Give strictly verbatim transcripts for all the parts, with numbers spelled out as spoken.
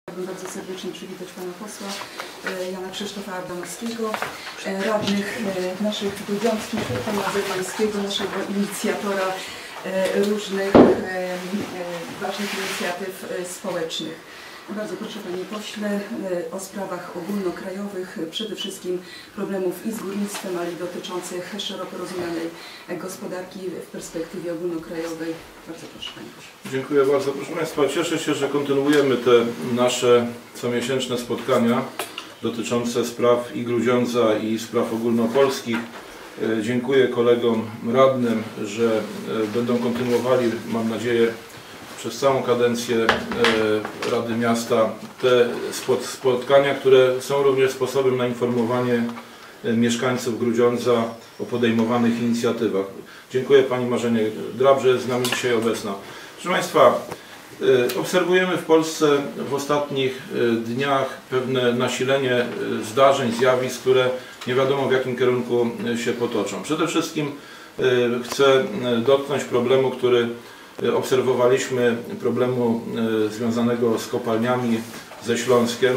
Chciałabym bardzo serdecznie przywitać pana posła Jana Krzysztofa Adamowskiego, radnych naszych grudziąckich, pana Zewańskiego, naszego inicjatora różnych ważnych inicjatyw społecznych. Bardzo proszę panie pośle o sprawach ogólnokrajowych, przede wszystkim problemów i z górnictwem, ale i dotyczących szeroko rozumianej gospodarki w perspektywie ogólnokrajowej. Bardzo proszę panie pośle. Dziękuję bardzo. Proszę państwa, cieszę się, że kontynuujemy te nasze comiesięczne spotkania dotyczące spraw i Grudziądza, i spraw ogólnopolskich. Dziękuję kolegom radnym, że będą kontynuowali, mam nadzieję, przez całą kadencję Rady Miasta te spotkania, które są również sposobem na informowanie mieszkańców Grudziądza o podejmowanych inicjatywach. Dziękuję pani Marzenie Drab, że jest z nami dzisiaj obecna. Proszę państwa, obserwujemy w Polsce w ostatnich dniach pewne nasilenie zdarzeń, zjawisk, które nie wiadomo w jakim kierunku się potoczą. Przede wszystkim chcę dotknąć problemu, który obserwowaliśmy, problemu związanego z kopalniami ze Śląskiem.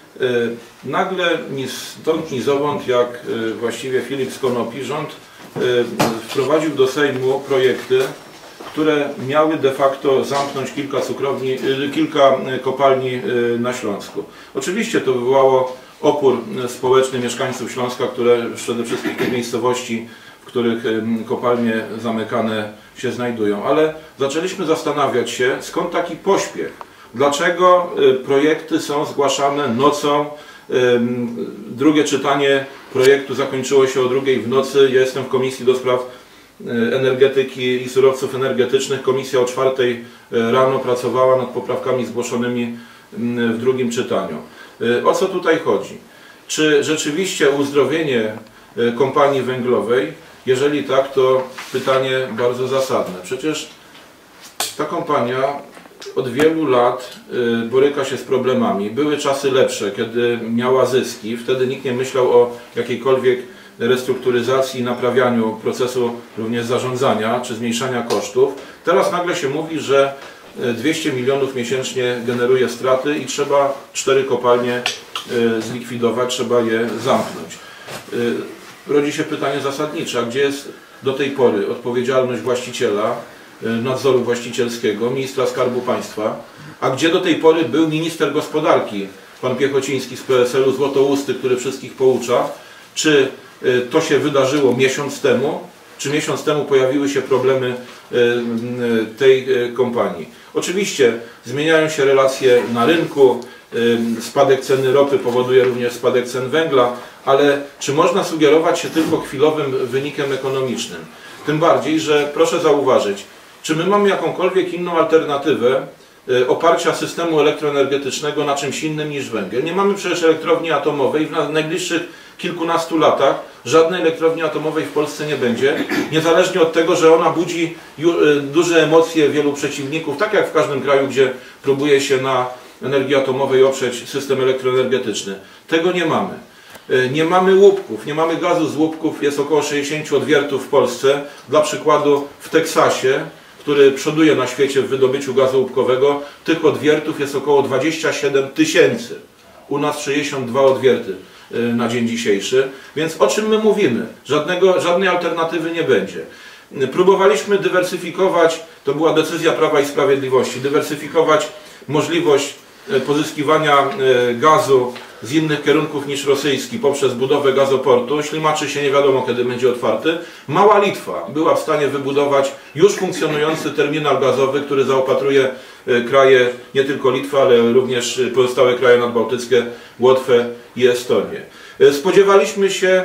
Nagle ni stąd, ni zowąd, jak właściwie Filip z Konopi, rząd wprowadził do Sejmu projekty, które miały de facto zamknąć kilka cukrowni, kilka kopalni na Śląsku. Oczywiście to wywołało opór społeczny mieszkańców Śląska, które przede wszystkim tych miejscowości, w których kopalnie zamykane się znajdują. Ale zaczęliśmy zastanawiać się, skąd taki pośpiech. Dlaczego projekty są zgłaszane nocą? Drugie czytanie projektu zakończyło się o drugiej w nocy. Ja jestem w Komisji do Spraw Energetyki i Surowców Energetycznych. Komisja o czwartej rano pracowała nad poprawkami zgłoszonymi w drugim czytaniu. O co tutaj chodzi? Czy rzeczywiście uzdrowienie kompanii węglowej? Jeżeli tak, to pytanie bardzo zasadne. Przecież ta kompania od wielu lat boryka się z problemami. Były czasy lepsze, kiedy miała zyski. Wtedy nikt nie myślał o jakiejkolwiek restrukturyzacji i naprawianiu procesu również zarządzania czy zmniejszania kosztów. Teraz nagle się mówi, że dwieście milionów miesięcznie generuje straty i trzeba cztery kopalnie zlikwidować, trzeba je zamknąć. Rodzi się pytanie zasadnicze, a gdzie jest do tej pory odpowiedzialność właściciela, nadzoru właścicielskiego, ministra Skarbu Państwa, a gdzie do tej pory był minister gospodarki, pan Piechociński z P S L u, złotousty, który wszystkich poucza. Czy to się wydarzyło miesiąc temu, czy miesiąc temu pojawiły się problemy tej kompanii? Oczywiście zmieniają się relacje na rynku, spadek ceny ropy powoduje również spadek cen węgla, ale czy można sugerować się tylko chwilowym wynikiem ekonomicznym? Tym bardziej, że proszę zauważyć, czy my mamy jakąkolwiek inną alternatywę oparcia systemu elektroenergetycznego na czymś innym niż węgiel? Nie mamy przecież elektrowni atomowej. W najbliższych kilkunastu latach żadnej elektrowni atomowej w Polsce nie będzie, niezależnie od tego, że ona budzi duże emocje wielu przeciwników, tak jak w każdym kraju, gdzie próbuje się na energii atomowej oprzeć system elektroenergetyczny. Tego nie mamy. Nie mamy łupków, nie mamy gazu z łupków, jest około sześćdziesięciu odwiertów w Polsce. Dla przykładu w Teksasie, który przoduje na świecie w wydobyciu gazu łupkowego, tych odwiertów jest około dwadzieścia siedem tysięcy. U nas sześćdziesiąt dwa odwierty na dzień dzisiejszy. Więc o czym my mówimy? Żadnego, żadnej alternatywy nie będzie. Próbowaliśmy dywersyfikować, to była decyzja Prawa i Sprawiedliwości, dywersyfikować możliwość pozyskiwania gazu z innych kierunków niż rosyjski poprzez budowę gazoportu. Ślimaczy się, nie wiadomo kiedy będzie otwarty. Mała Litwa była w stanie wybudować już funkcjonujący terminal gazowy, który zaopatruje kraje, nie tylko Litwę, ale również pozostałe kraje nadbałtyckie, Łotwę i Estonię. Spodziewaliśmy się,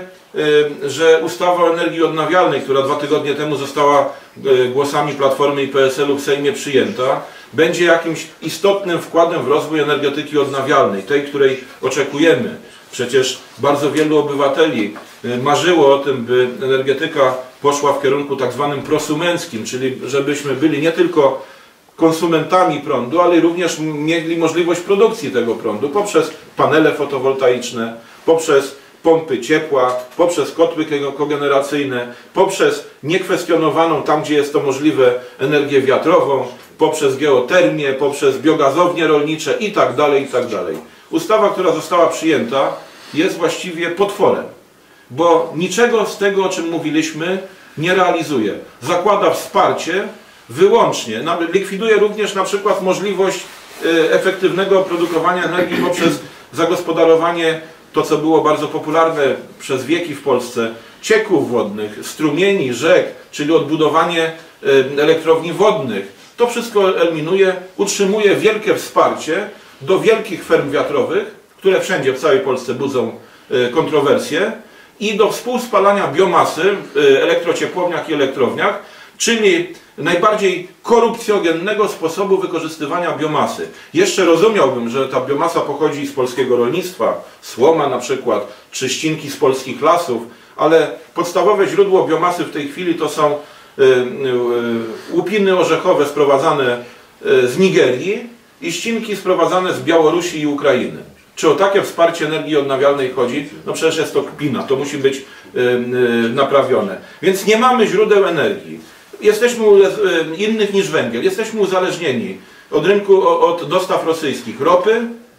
że ustawa o energii odnawialnej, która dwa tygodnie temu została głosami Platformy i P S L u w Sejmie przyjęta, będzie jakimś istotnym wkładem w rozwój energetyki odnawialnej, tej, której oczekujemy. Przecież bardzo wielu obywateli marzyło o tym, by energetyka poszła w kierunku tak zwanym prosumenckim, czyli żebyśmy byli nie tylko konsumentami prądu, ale również mieli możliwość produkcji tego prądu poprzez panele fotowoltaiczne, poprzez pompy ciepła, poprzez kotły kogeneracyjne, poprzez niekwestionowaną tam, gdzie jest to możliwe, energię wiatrową, poprzez geotermię, poprzez biogazownie rolnicze i tak dalej, i tak dalej. Ustawa, która została przyjęta, jest właściwie potworem, bo niczego z tego, o czym mówiliśmy, nie realizuje. Zakłada wsparcie wyłącznie, likwiduje również na przykład możliwość efektywnego produkowania energii poprzez zagospodarowanie, to co było bardzo popularne przez wieki w Polsce, cieków wodnych, strumieni, rzek, czyli odbudowanie elektrowni wodnych. To wszystko eliminuje, utrzymuje wielkie wsparcie do wielkich ferm wiatrowych, które wszędzie w całej Polsce budzą kontrowersje, i do współspalania biomasy w elektrociepłowniach i elektrowniach, czyli najbardziej korupcjogennego sposobu wykorzystywania biomasy. Jeszcze rozumiałbym, że ta biomasa pochodzi z polskiego rolnictwa, słoma na przykład, czy ścinki z polskich lasów, ale podstawowe źródło biomasy w tej chwili to są łupiny orzechowe sprowadzane z Nigerii i ścinki sprowadzane z Białorusi i Ukrainy. Czy o takie wsparcie energii odnawialnej chodzi? No przecież jest to kpina, to musi być naprawione. Więc nie mamy źródeł energii. Jesteśmy innych niż węgiel. Jesteśmy uzależnieni od rynku, od dostaw rosyjskich ropy,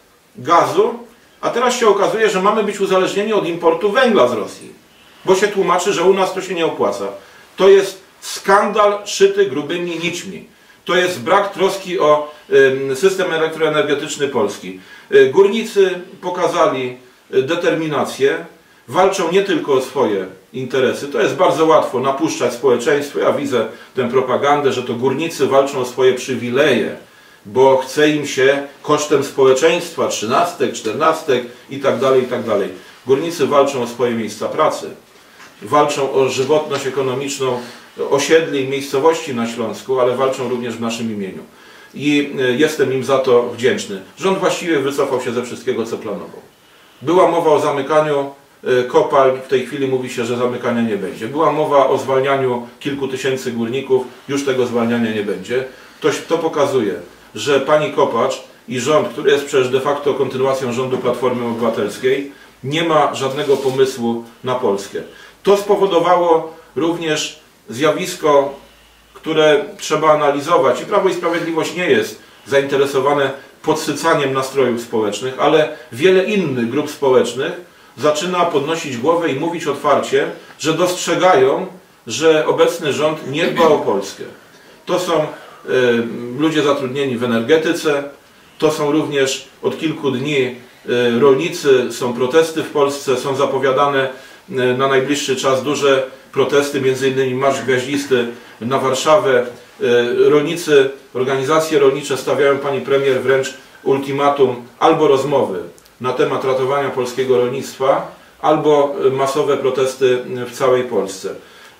gazu, a teraz się okazuje, że mamy być uzależnieni od importu węgla z Rosji, bo się tłumaczy, że u nas to się nie opłaca. To jest skandal szyty grubymi nićmi. To jest brak troski o system elektroenergetyczny Polski. Górnicy pokazali determinację, walczą nie tylko o swoje interesy. To jest bardzo łatwo napuszczać społeczeństwo. Ja widzę tę propagandę, że to górnicy walczą o swoje przywileje, bo chce im się kosztem społeczeństwa, trzynastek, czternastek i tak dalej, i tak dalej. Górnicy walczą o swoje miejsca pracy. Walczą o żywotność ekonomiczną osiedli i miejscowości na Śląsku, ale walczą również w naszym imieniu. I jestem im za to wdzięczny. Rząd właściwie wycofał się ze wszystkiego, co planował. Była mowa o zamykaniu kopalń, w tej chwili mówi się, że zamykania nie będzie. Była mowa o zwalnianiu kilku tysięcy górników, już tego zwalniania nie będzie. To, to pokazuje, że pani Kopacz i rząd, który jest przecież de facto kontynuacją rządu Platformy Obywatelskiej, nie ma żadnego pomysłu na Polskę. To spowodowało również zjawisko, które trzeba analizować, i Prawo i Sprawiedliwość nie jest zainteresowane podsycaniem nastrojów społecznych, ale wiele innych grup społecznych zaczyna podnosić głowę i mówić otwarcie, że dostrzegają, że obecny rząd nie dba o Polskę. To są y, ludzie zatrudnieni w energetyce, to są również od kilku dni y, rolnicy, są protesty w Polsce, są zapowiadane y, na najbliższy czas duże protesty, między innymi Marsz Gwiaździsty na Warszawę. Rolnicy, organizacje rolnicze stawiają pani premier wręcz ultimatum albo rozmowy na temat ratowania polskiego rolnictwa, albo masowe protesty w całej Polsce.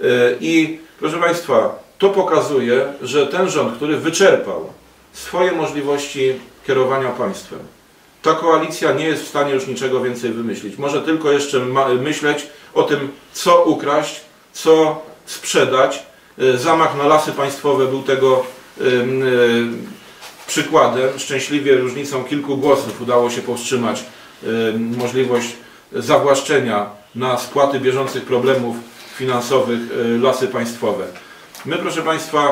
I proszę Państwa, to pokazuje, że ten rząd, który wyczerpał swoje możliwości kierowania państwem, ta koalicja nie jest w stanie już niczego więcej wymyślić. Może tylko jeszcze myśleć o tym, co ukraść, co sprzedać. Zamach na lasy państwowe był tego przykładem. Szczęśliwie różnicą kilku głosów udało się powstrzymać możliwość zawłaszczenia na spłaty bieżących problemów finansowych lasy państwowe. My, proszę Państwa,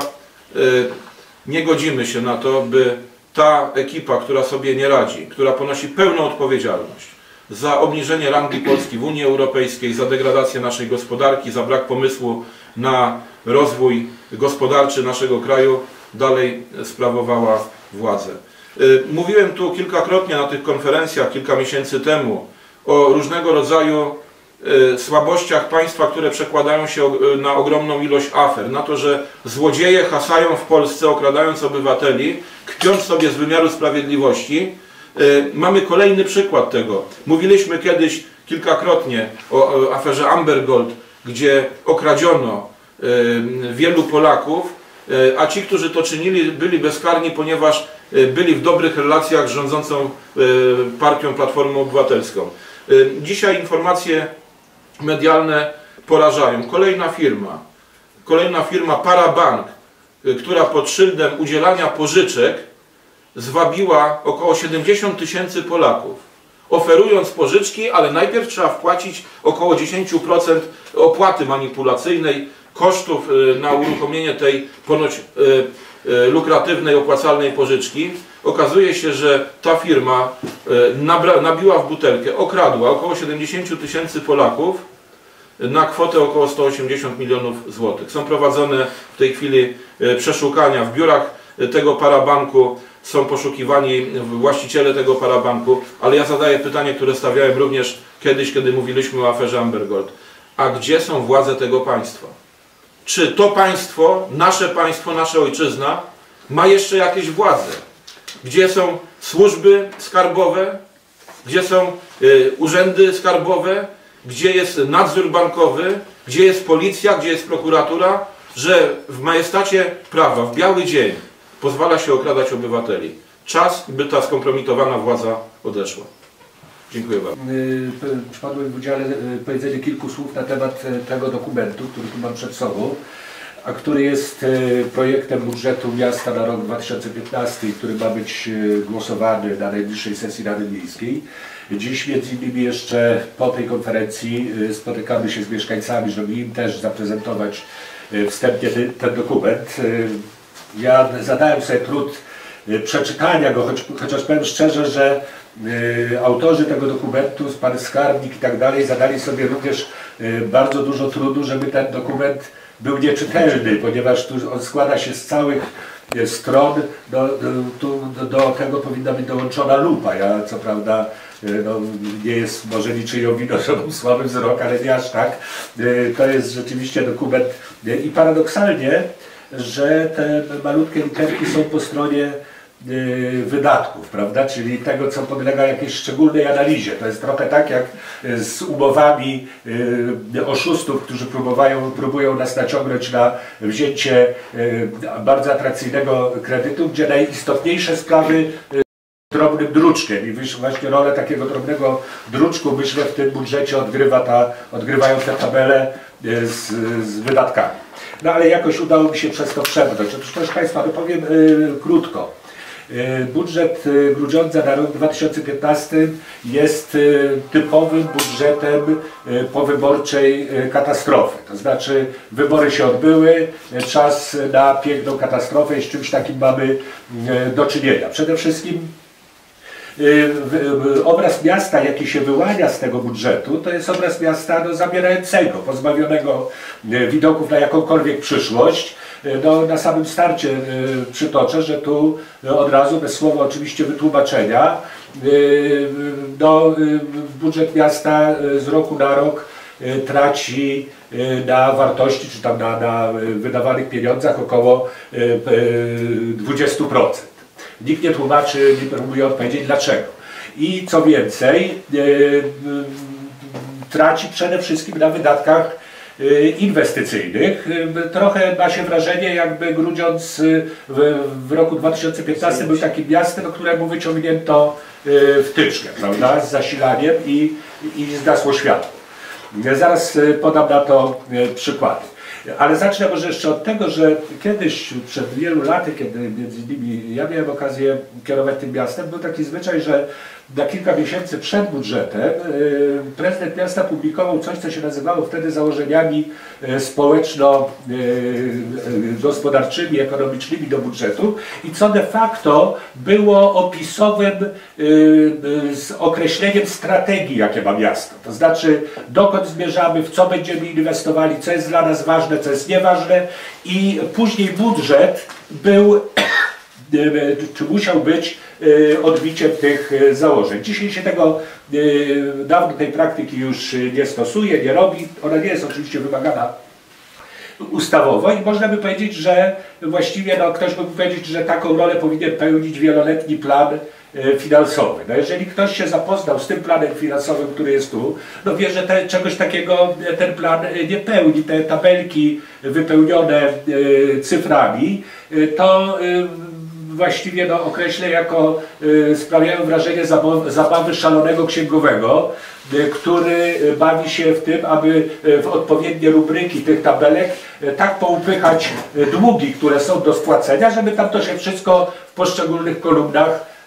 nie godzimy się na to, by ta ekipa, która sobie nie radzi, która ponosi pełną odpowiedzialność za obniżenie rangi Polski w Unii Europejskiej, za degradację naszej gospodarki, za brak pomysłu na rozwój gospodarczy naszego kraju, dalej sprawowała władzę. Mówiłem tu kilkakrotnie na tych konferencjach kilka miesięcy temu o różnego rodzaju słabościach państwa, które przekładają się na ogromną ilość afer, na to, że złodzieje hasają w Polsce, okradając obywateli, kpiąc sobie z wymiaru sprawiedliwości. Mamy kolejny przykład tego. Mówiliśmy kiedyś kilkakrotnie o aferze Amber Gold, gdzie okradziono wielu Polaków, a ci, którzy to czynili, byli bezkarni, ponieważ byli w dobrych relacjach z rządzącą partią Platformą Obywatelską. Dzisiaj informacje medialne porażają. Kolejna firma, kolejna firma Parabank, która pod szyldem udzielania pożyczek zwabiła około siedemdziesiąt tysięcy Polaków, oferując pożyczki, ale najpierw trzeba wpłacić około dziesięć procent opłaty manipulacyjnej kosztów na uruchomienie tej ponoć lukratywnej, opłacalnej pożyczki, okazuje się, że ta firma nabiła w butelkę, okradła około siedemdziesiąt tysięcy Polaków na kwotę około sto osiemdziesiąt milionów złotych. Są prowadzone w tej chwili przeszukania w biurach tego parabanku, są poszukiwani właściciele tego parabanku, ale ja zadaję pytanie, które stawiałem również kiedyś, kiedy mówiliśmy o aferze Amber Gold. A gdzie są władze tego państwa? Czy to państwo, nasze państwo, nasza ojczyzna ma jeszcze jakieś władze? Gdzie są służby skarbowe? Gdzie są y, urzędy skarbowe? Gdzie jest nadzór bankowy? Gdzie jest policja? Gdzie jest prokuratura? Że w majestacie prawa, w biały dzień pozwala się okradać obywateli. Czas, by ta skompromitowana władza odeszła. Dziękuję bardzo. Przypadło mi w udziale powiedzenie kilku słów na temat tego dokumentu, który tu mam przed sobą, a który jest projektem budżetu miasta na rok dwa tysiące piętnasty, który ma być głosowany na najbliższej sesji Rady Miejskiej. Dziś między innymi jeszcze po tej konferencji spotykamy się z mieszkańcami, żeby im też zaprezentować wstępnie ten, ten dokument. Ja zadałem sobie trud przeczytania go, choć, chociaż powiem szczerze, że y, autorzy tego dokumentu, pan skarbnik i tak dalej, zadali sobie również y, bardzo dużo trudu, żeby ten dokument był nieczytelny, ponieważ tu on składa się z całych y, stron, do, do, tu, do, do tego powinna być dołączona lupa. Ja co prawda y, no, nie jest może niczyją winą, że mam słaby wzrok, ale nie aż tak. Y, to jest rzeczywiście dokument y, i paradoksalnie, że te malutkie literki są po stronie y, wydatków, prawda? Czyli tego, co podlega jakiejś szczególnej analizie. To jest trochę tak jak z umowami y, oszustów, którzy próbują, próbują nas naciągnąć na wzięcie y, bardzo atrakcyjnego kredytu, gdzie najistotniejsze sprawy y, drobnym druczkiem i właśnie rolę takiego drobnego druczku, myślę, w tym budżecie odgrywa ta, odgrywają te tabele y, z, z wydatkami. No ale jakoś udało mi się przez to przebrnąć. Otóż, proszę Państwa, no powiem y, krótko. Y, budżet y, Grudziądza na rok dwa tysiące piętnasty jest y, typowym budżetem y, powyborczej y, katastrofy. To znaczy wybory się odbyły, y, czas na piękną katastrofę i z czymś takim mamy y, do czynienia. Przede wszystkim obraz miasta, jaki się wyłania z tego budżetu, to jest obraz miasta no, zamierającego, pozbawionego widoków na jakąkolwiek przyszłość. No, na samym starcie przytoczę, że tu od razu, bez słowa oczywiście wytłumaczenia, no, budżet miasta z roku na rok traci na wartości, czy tam na, na wydawanych pieniądzach około dwadzieścia procent. Nikt nie tłumaczy, nie próbuje odpowiedzieć dlaczego. I co więcej, e, e, traci przede wszystkim na wydatkach e, inwestycyjnych. E, trochę ma się wrażenie, jakby Grudziądz w, w roku dwa tysiące piętnastym był takim miastem, któremu wyciągnięto e, wtyczkę, prawda, z zasilaniem i, i zgasło światło. Ja zaraz podam na to e, przykłady. Ale zacznę może jeszcze od tego, że kiedyś, przed wielu laty, kiedy między innymi ja miałem okazję kierować tym miastem, był taki zwyczaj, że na kilka miesięcy przed budżetem prezydent miasta publikował coś, co się nazywało wtedy założeniami społeczno-gospodarczymi, ekonomicznymi do budżetu i co de facto było opisowym z określeniem strategii, jakie ma miasto. To znaczy, dokąd zmierzamy, w co będziemy inwestowali, co jest dla nas ważne, co jest nieważne i później budżet był czy musiał być odbiciem tych założeń. Dzisiaj się tego dawno tej praktyki już nie stosuje, nie robi. Ona nie jest oczywiście wymagana ustawowo i można by powiedzieć, że właściwie no, ktoś by powiedzieć, że taką rolę powinien pełnić wieloletni plan finansowy. No jeżeli ktoś się zapoznał z tym planem finansowym, który jest tu, no wie, że te, czegoś takiego ten plan nie pełni. Te tabelki wypełnione cyframi, to właściwie no, określę jako y, sprawiają wrażenie zabawy szalonego księgowego, y, który bawi się w tym, aby y, w odpowiednie rubryki tych tabelek y, tak poupychać y, długi, które są do spłacenia, żeby tam to się wszystko w poszczególnych kolumnach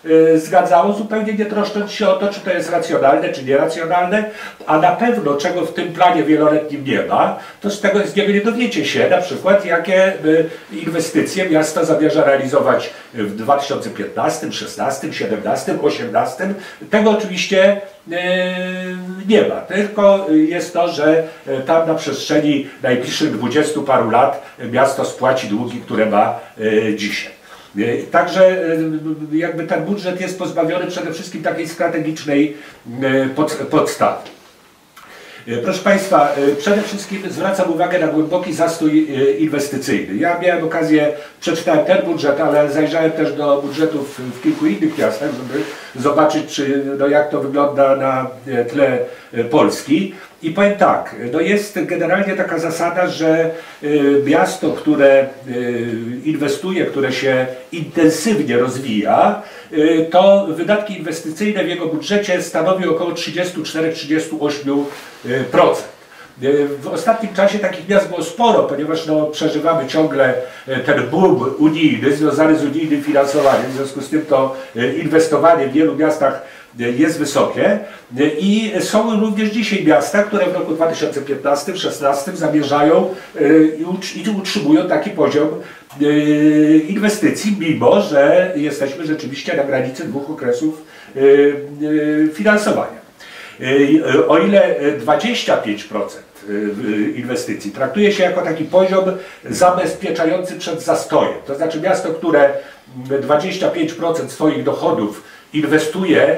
zgadzało, zupełnie nie troszcząc się o to, czy to jest racjonalne, czy nieracjonalne, a na pewno, czego w tym planie wieloletnim nie ma, to z tego z niego nie dowiecie się, na przykład jakie inwestycje miasto zamierza realizować w dwa tysiące piętnastym, szesnastym, siedemnastym, osiemnastym. Tego oczywiście nie ma, tylko jest to, że tam na przestrzeni najbliższych dwudziestu paru lat miasto spłaci długi, które ma dzisiaj. Także jakby ten budżet jest pozbawiony przede wszystkim takiej strategicznej podstawy. Proszę Państwa, przede wszystkim zwracam uwagę na głęboki zastój inwestycyjny. Ja miałem okazję, przeczytałem ten budżet, ale zajrzałem też do budżetów w kilku innych miastach, żeby zobaczyć, czy, no, jak to wygląda na tle Polski. I powiem tak, no jest generalnie taka zasada, że miasto, które inwestuje, które się intensywnie rozwija, to wydatki inwestycyjne w jego budżecie stanowią około trzydzieści cztery do trzydziestu ośmiu procent. W ostatnim czasie takich miast było sporo, ponieważ no, przeżywamy ciągle ten boom unijny związany z unijnym finansowaniem, w związku z tym to inwestowanie w wielu miastach jest wysokie i są również dzisiaj miasta, które w roku dwa tysiące piętnastym do dwa tysiące szesnastym zamierzają i utrzymują taki poziom inwestycji, mimo że jesteśmy rzeczywiście na granicy dwóch okresów finansowania. O ile dwadzieścia pięć procent inwestycji traktuje się jako taki poziom zabezpieczający przed zastojem, to znaczy miasto, które dwadzieścia pięć procent swoich dochodów inwestuje,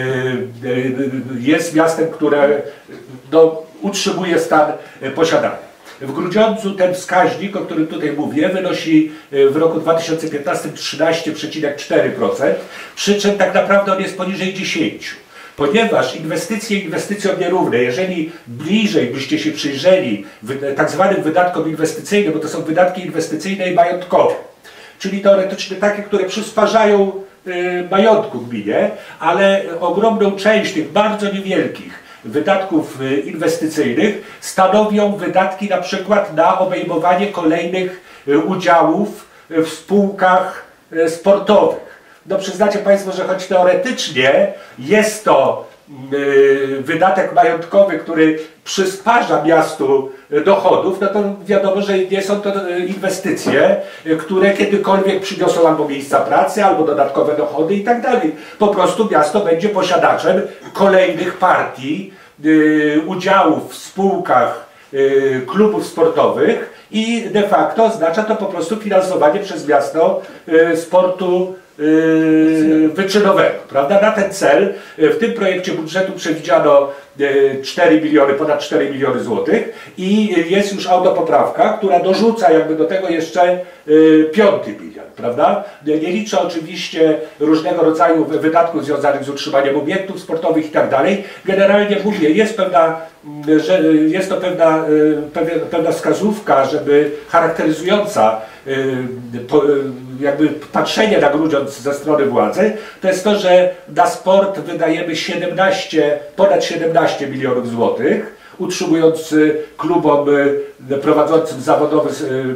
jest miastem, które no, utrzymuje stan posiadania. W Grudziądzu ten wskaźnik, o którym tutaj mówię, wynosi w roku dwa tysiące piętnastym trzynaście przecinek cztery procent, przy czym tak naprawdę on jest poniżej dziesięć procent. Ponieważ inwestycje inwestycjom nierówne, jeżeli bliżej byście się przyjrzeli tak zwanym wydatkom inwestycyjnym, bo to są wydatki inwestycyjne i majątkowe, czyli teoretycznie takie, które przysparzają y, majątku gminie, ale ogromną część tych bardzo niewielkich wydatków inwestycyjnych stanowią wydatki na przykład na obejmowanie kolejnych udziałów w spółkach sportowych. No przyznacie Państwo, że choć teoretycznie jest to wydatek majątkowy, który przysparza miastu dochodów, no to wiadomo, że nie są to inwestycje, które kiedykolwiek przyniosą albo miejsca pracy, albo dodatkowe dochody i tak dalej. Po prostu miasto będzie posiadaczem kolejnych partii, udziałów w spółkach klubów sportowych i de facto oznacza to po prostu finansowanie przez miasto sportu wyczynowego, prawda? Na ten cel w tym projekcie budżetu przewidziano cztery miliony, ponad cztery miliony złotych i jest już autopoprawka, która dorzuca jakby do tego jeszcze piąty milion, prawda? Nie liczę oczywiście różnego rodzaju wydatków związanych z utrzymaniem obiektów sportowych i tak dalej. Generalnie mówię, jest pewna, że jest to pewna, pewna wskazówka, żeby charakteryzująca jakby patrzenie na Grudziądz ze strony władzy, to jest to, że na sport wydajemy siedemnaście, ponad siedemnaście milionów złotych, utrzymując klubom prowadzącym zawodowe,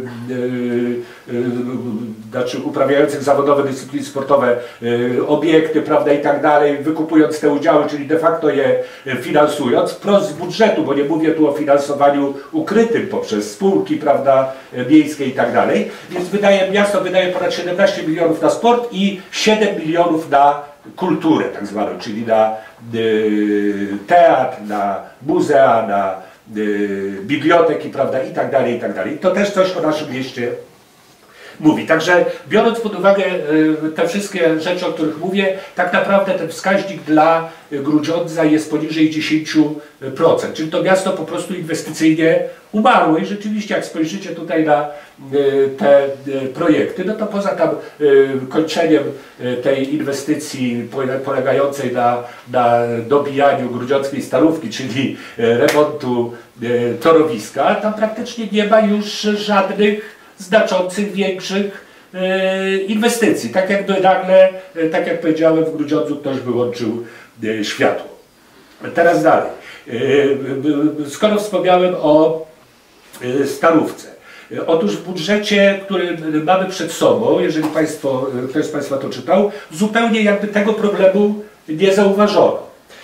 znaczy uprawiających zawodowe dyscypliny sportowe obiekty, prawda, i tak dalej, wykupując te udziały, czyli de facto je finansując, wprost z budżetu, bo nie mówię tu o finansowaniu ukrytym poprzez spółki, prawda, miejskie i tak dalej, więc wydaje, miasto wydaje ponad siedemnaście milionów na sport i siedem milionów na kulturę tak zwaną, czyli na y, teatr, na muzea, na y, biblioteki, prawda, i tak dalej, i tak dalej. To też coś o naszym mieście mówi. Także biorąc pod uwagę y, te wszystkie rzeczy, o których mówię, tak naprawdę ten wskaźnik dla Grudziądza jest poniżej dziesięciu procent, czyli to miasto po prostu inwestycyjnie umarło i rzeczywiście jak spojrzycie tutaj na te projekty, no to poza tam kończeniem tej inwestycji polegającej na, na dobijaniu grudziąckiej Starówki, czyli remontu torowiska, tam praktycznie nie ma już żadnych znaczących, większych inwestycji. Tak jakby nagle, tak jak powiedziałem, w Grudziądzu ktoś wyłączył światło. Teraz dalej. Skoro wspomniałem o Starówce. Otóż w budżecie, który mamy przed sobą, jeżeli Państwo, ktoś z Państwa to czytał, zupełnie jakby tego problemu nie zauważono.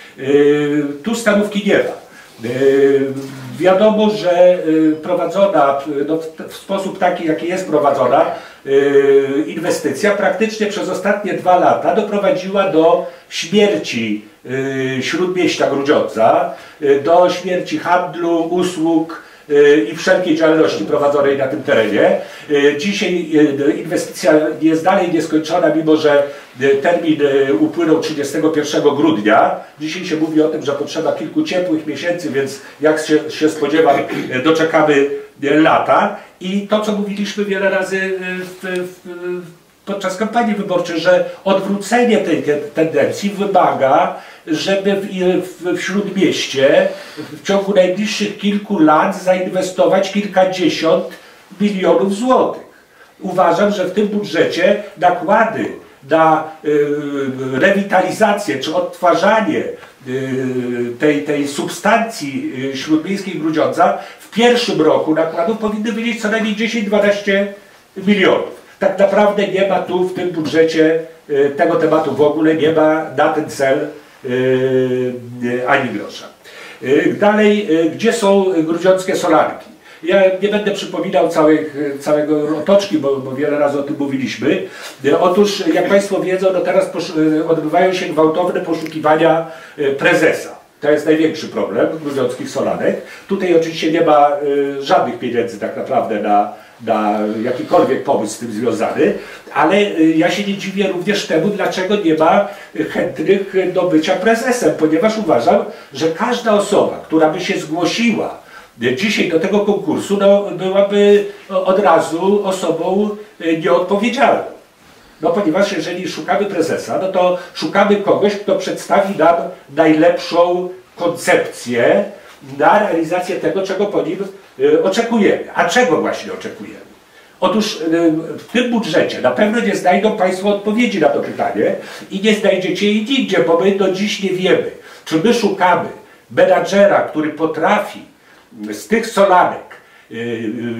Tu stanowiski nie ma. Wiadomo, że prowadzona no, w sposób taki, jaki jest prowadzona inwestycja, praktycznie przez ostatnie dwa lata doprowadziła do śmierci śródmieścia Grudziądza, do śmierci handlu, usług i wszelkiej działalności prowadzonej na tym terenie. Dzisiaj inwestycja jest dalej nieskończona, mimo że termin upłynął trzydziestego pierwszego grudnia. Dzisiaj się mówi o tym, że potrzeba kilku ciepłych miesięcy, więc jak się, się spodziewam, doczekamy lata. I to, co mówiliśmy wiele razy w, w, podczas kampanii wyborczej, że odwrócenie tej tendencji wymaga, żeby w, w, w Śródmieście w ciągu najbliższych kilku lat zainwestować kilkadziesiąt milionów złotych. Uważam, że w tym budżecie nakłady na y, rewitalizację czy odtwarzanie y, tej, tej substancji y, śródmiejskiej Grudziądza w pierwszym roku nakładów powinny wynieść co najmniej dziesięć do dwunastu milionów. Tak naprawdę nie ma tu w tym budżecie y, tego tematu w ogóle, nie ma na ten cel y, y, ani grosza. Y, dalej, y, gdzie są grudziąckie solarki? Ja nie będę przypominał całych, całego otoczki, bo, bo wiele razy o tym mówiliśmy. Otóż, jak Państwo wiedzą, no teraz odbywają się gwałtowne poszukiwania prezesa. To jest największy problem grudziąckich solanek. Tutaj oczywiście nie ma y, żadnych pieniędzy tak naprawdę na, na jakikolwiek pomysł z tym związany, ale y, ja się nie dziwię również temu, dlaczego nie ma chętnych do bycia prezesem, ponieważ uważam, że każda osoba, która by się zgłosiła dzisiaj do tego konkursu, no, byłaby od razu osobą nieodpowiedzialną. No ponieważ jeżeli szukamy prezesa, no to szukamy kogoś, kto przedstawi nam najlepszą koncepcję na realizację tego, czego po nim oczekujemy. A czego właśnie oczekujemy? Otóż w tym budżecie na pewno nie znajdą Państwo odpowiedzi na to pytanie i nie znajdziecie jej nigdzie, bo my do dziś nie wiemy, czy my szukamy menadżera, który potrafi z tych solanek y, y,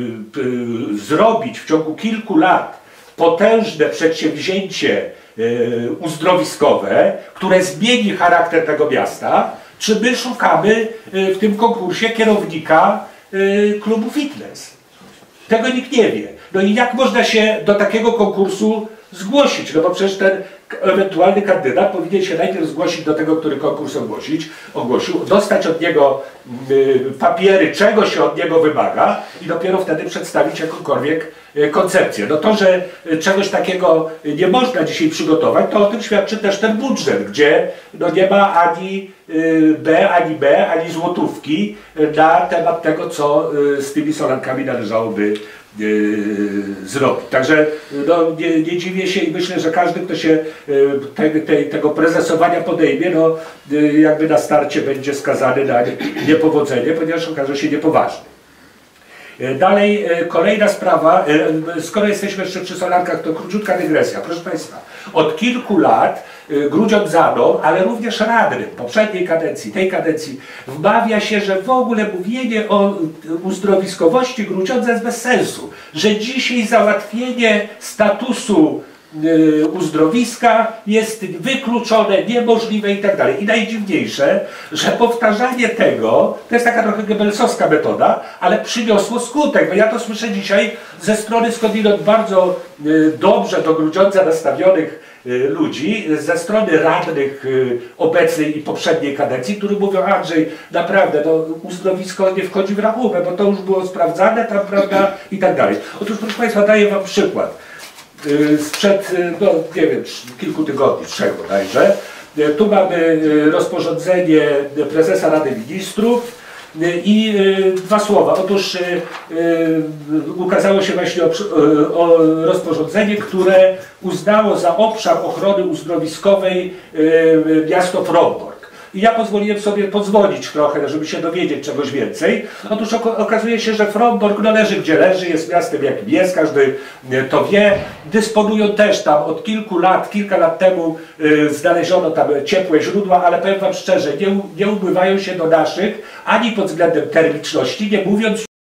y, zrobić w ciągu kilku lat potężne przedsięwzięcie y, uzdrowiskowe, które zmieni charakter tego miasta, czy my szukamy y, w tym konkursie kierownika y, klubu fitness. Tego nikt nie wie. No i jak można się do takiego konkursu zgłosić? No bo przecież ten ewentualny kandydat powinien się najpierw zgłosić do tego, który konkurs ogłosić, ogłosił, dostać od niego y, papiery, czego się od niego wymaga i dopiero wtedy przedstawić jakąkolwiek y, koncepcję. No to, że y, czegoś takiego nie można dzisiaj przygotować, to o tym świadczy też ten budżet, gdzie no, nie ma ani y, B, ani B, ani złotówki y, na temat tego, co y, z tymi solankami należałoby Yy, zrobić. Także no, nie, nie dziwię się i myślę, że każdy, kto się yy, te, te, tego prezesowania podejmie, no, yy, jakby na starcie będzie skazany na niepowodzenie, ponieważ okaże się niepoważny. Yy, dalej, yy, kolejna sprawa, yy, skoro jesteśmy jeszcze przy solankach, to króciutka dygresja. Proszę Państwa, od kilku lat yy, Grudziądzanom, ale również radnym poprzedniej kadencji, tej kadencji, wmawia się, że w ogóle mówienie o uzdrowiskowości Grudziądza jest bez sensu, że dzisiaj załatwienie statusu yy, uzdrowiska jest wykluczone, niemożliwe i tak dalej. I najdziwniejsze, że powtarzanie tego, to jest taka trochę gebelsowska metoda, ale przyniosło skutek. Bo ja to słyszę dzisiaj ze strony skądinąd bardzo yy, dobrze do Grudziądza nastawionych ludzi, ze strony radnych obecnej i poprzedniej kadencji, którzy mówią: Andrzej, naprawdę, no, uzdrowisko nie wchodzi w rachubę, bo to już było sprawdzane tam, prawda, i tak dalej. Otóż, proszę Państwa, daję Wam przykład. Sprzed, no nie wiem, kilku tygodni, trzech bodajże, tu mamy rozporządzenie prezesa Rady Ministrów, i y, dwa słowa. Otóż y, y, ukazało się właśnie o, o rozporządzenie, które uznało za obszar ochrony uzdrowiskowej y, miasto Frombork. I ja pozwoliłem sobie pozwolić trochę, żeby się dowiedzieć czegoś więcej. Otóż okazuje się, że Frombork no, leży gdzie leży, jest miastem jakim jest, każdy to wie. Dysponują też tam od kilku lat, kilka lat temu y, znaleziono tam ciepłe źródła, ale powiem Wam szczerze, nie, nie ubływają się do naszych ani pod względem termiczności, nie mówiąc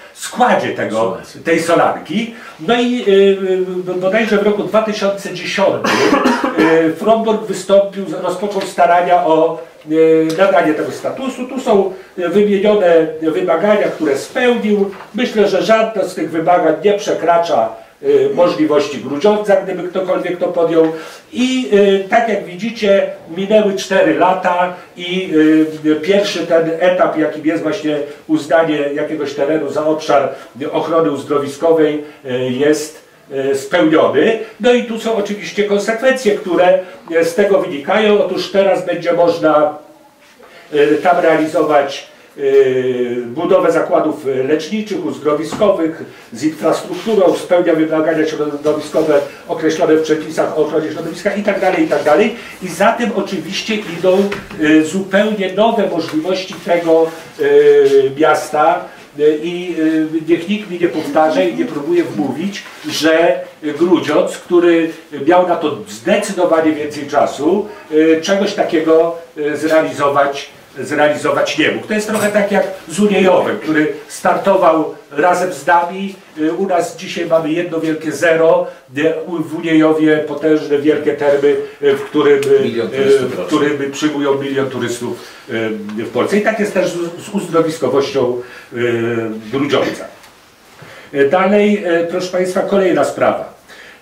składzie tego, tej solarki. No i yy, bodajże w roku dwa tysiące dziesiątym yy, Frombork wystąpił, rozpoczął starania o yy, nadanie tego statusu. Tu są wymienione wymagania, które spełnił. Myślę, że żadne z tych wymagań nie przekracza yy, możliwości Grudziądza, gdyby ktokolwiek to podjął. I yy, tak jak widzicie, minęły cztery lata i yy, pierwszy ten etap, jakim jest właśnie uznanie jakiegoś terenu za obszar ochrony uzdrowiskowej, yy, jest yy, spełniony. No i tu są oczywiście konsekwencje, które z tego wynikają. Otóż teraz będzie można yy, tam realizować budowę zakładów leczniczych, uzdrowiskowych z infrastrukturą, spełnia wymagania środowiskowe określone w przepisach o ochronie środowiska itd., itd. I za tym oczywiście idą zupełnie nowe możliwości tego miasta. I niech nikt mi nie powtarza i nie próbuje wmówić, że Grudziądz, który miał na to zdecydowanie więcej czasu, czegoś takiego zrealizować zrealizować nie mógł. To jest trochę tak jak z Uniejowem, który startował razem z nami. U nas dzisiaj mamy jedno wielkie zero, w Uniejowie potężne wielkie termy, w którym, w którym przyjmują milion turystów w Polsce. I tak jest też z uzdrowiskowością Grudziądza. Dalej, proszę Państwa, kolejna sprawa.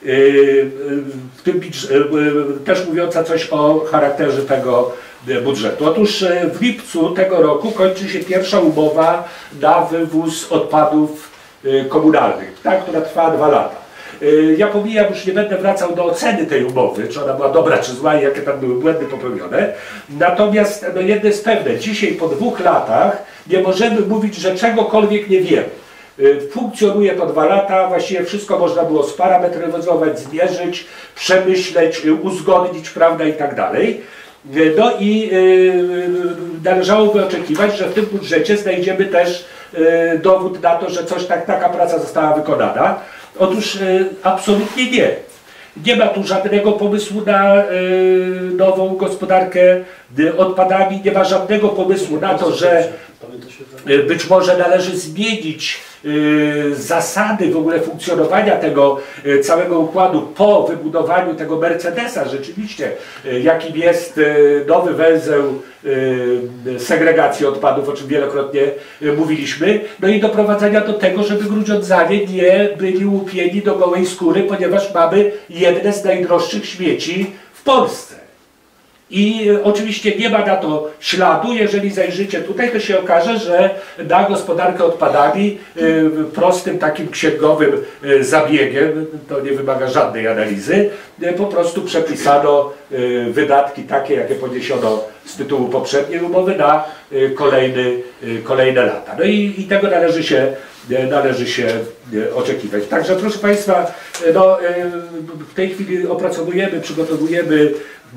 W tym też mówiąca coś o charakterze tego budżetu. Otóż w lipcu tego roku kończy się pierwsza umowa na wywóz odpadów komunalnych, ta, która trwa dwa lata. Ja pomijam, już nie będę wracał do oceny tej umowy, czy ona była dobra, czy zła i jakie tam były błędy popełnione. Natomiast no, jedno jest pewne, dzisiaj po dwóch latach nie możemy mówić, że czegokolwiek nie wiemy. Funkcjonuje to dwa lata, właściwie wszystko można było sparametryzować, zmierzyć, przemyśleć, uzgodnić, prawda, i tak dalej. No i yy, należałoby oczekiwać, że w tym budżecie znajdziemy też yy, dowód na to, że coś tak, taka praca została wykonana. Otóż yy, absolutnie nie. Nie ma tu żadnego pomysłu na yy, nową gospodarkę yy, odpadami, nie ma żadnego pomysłu na to, że yy, być może należy zmienić yy, zasady w ogóle funkcjonowania tego yy, całego układu po wybudowaniu tego Mercedesa, rzeczywiście, yy, jakim jest yy, nowy węzeł yy, segregacji odpadów, o czym wielokrotnie yy, mówiliśmy, no i doprowadzenia do tego, żeby Grudziądzanie nie byli łupieni do gołej skóry, ponieważ mamy jedne z najdroższych śmieci w Polsce. I oczywiście nie ma na to śladu. Jeżeli zajrzycie tutaj, to się okaże, że na gospodarkę odpadami prostym takim księgowym zabiegiem, to nie wymaga żadnej analizy, po prostu przepisano wydatki takie, jakie poniesiono z tytułu poprzedniej umowy na kolejny, kolejne lata. No i, i tego należy się, należy się oczekiwać. Także proszę Państwa, no, w tej chwili opracowujemy, przygotowujemy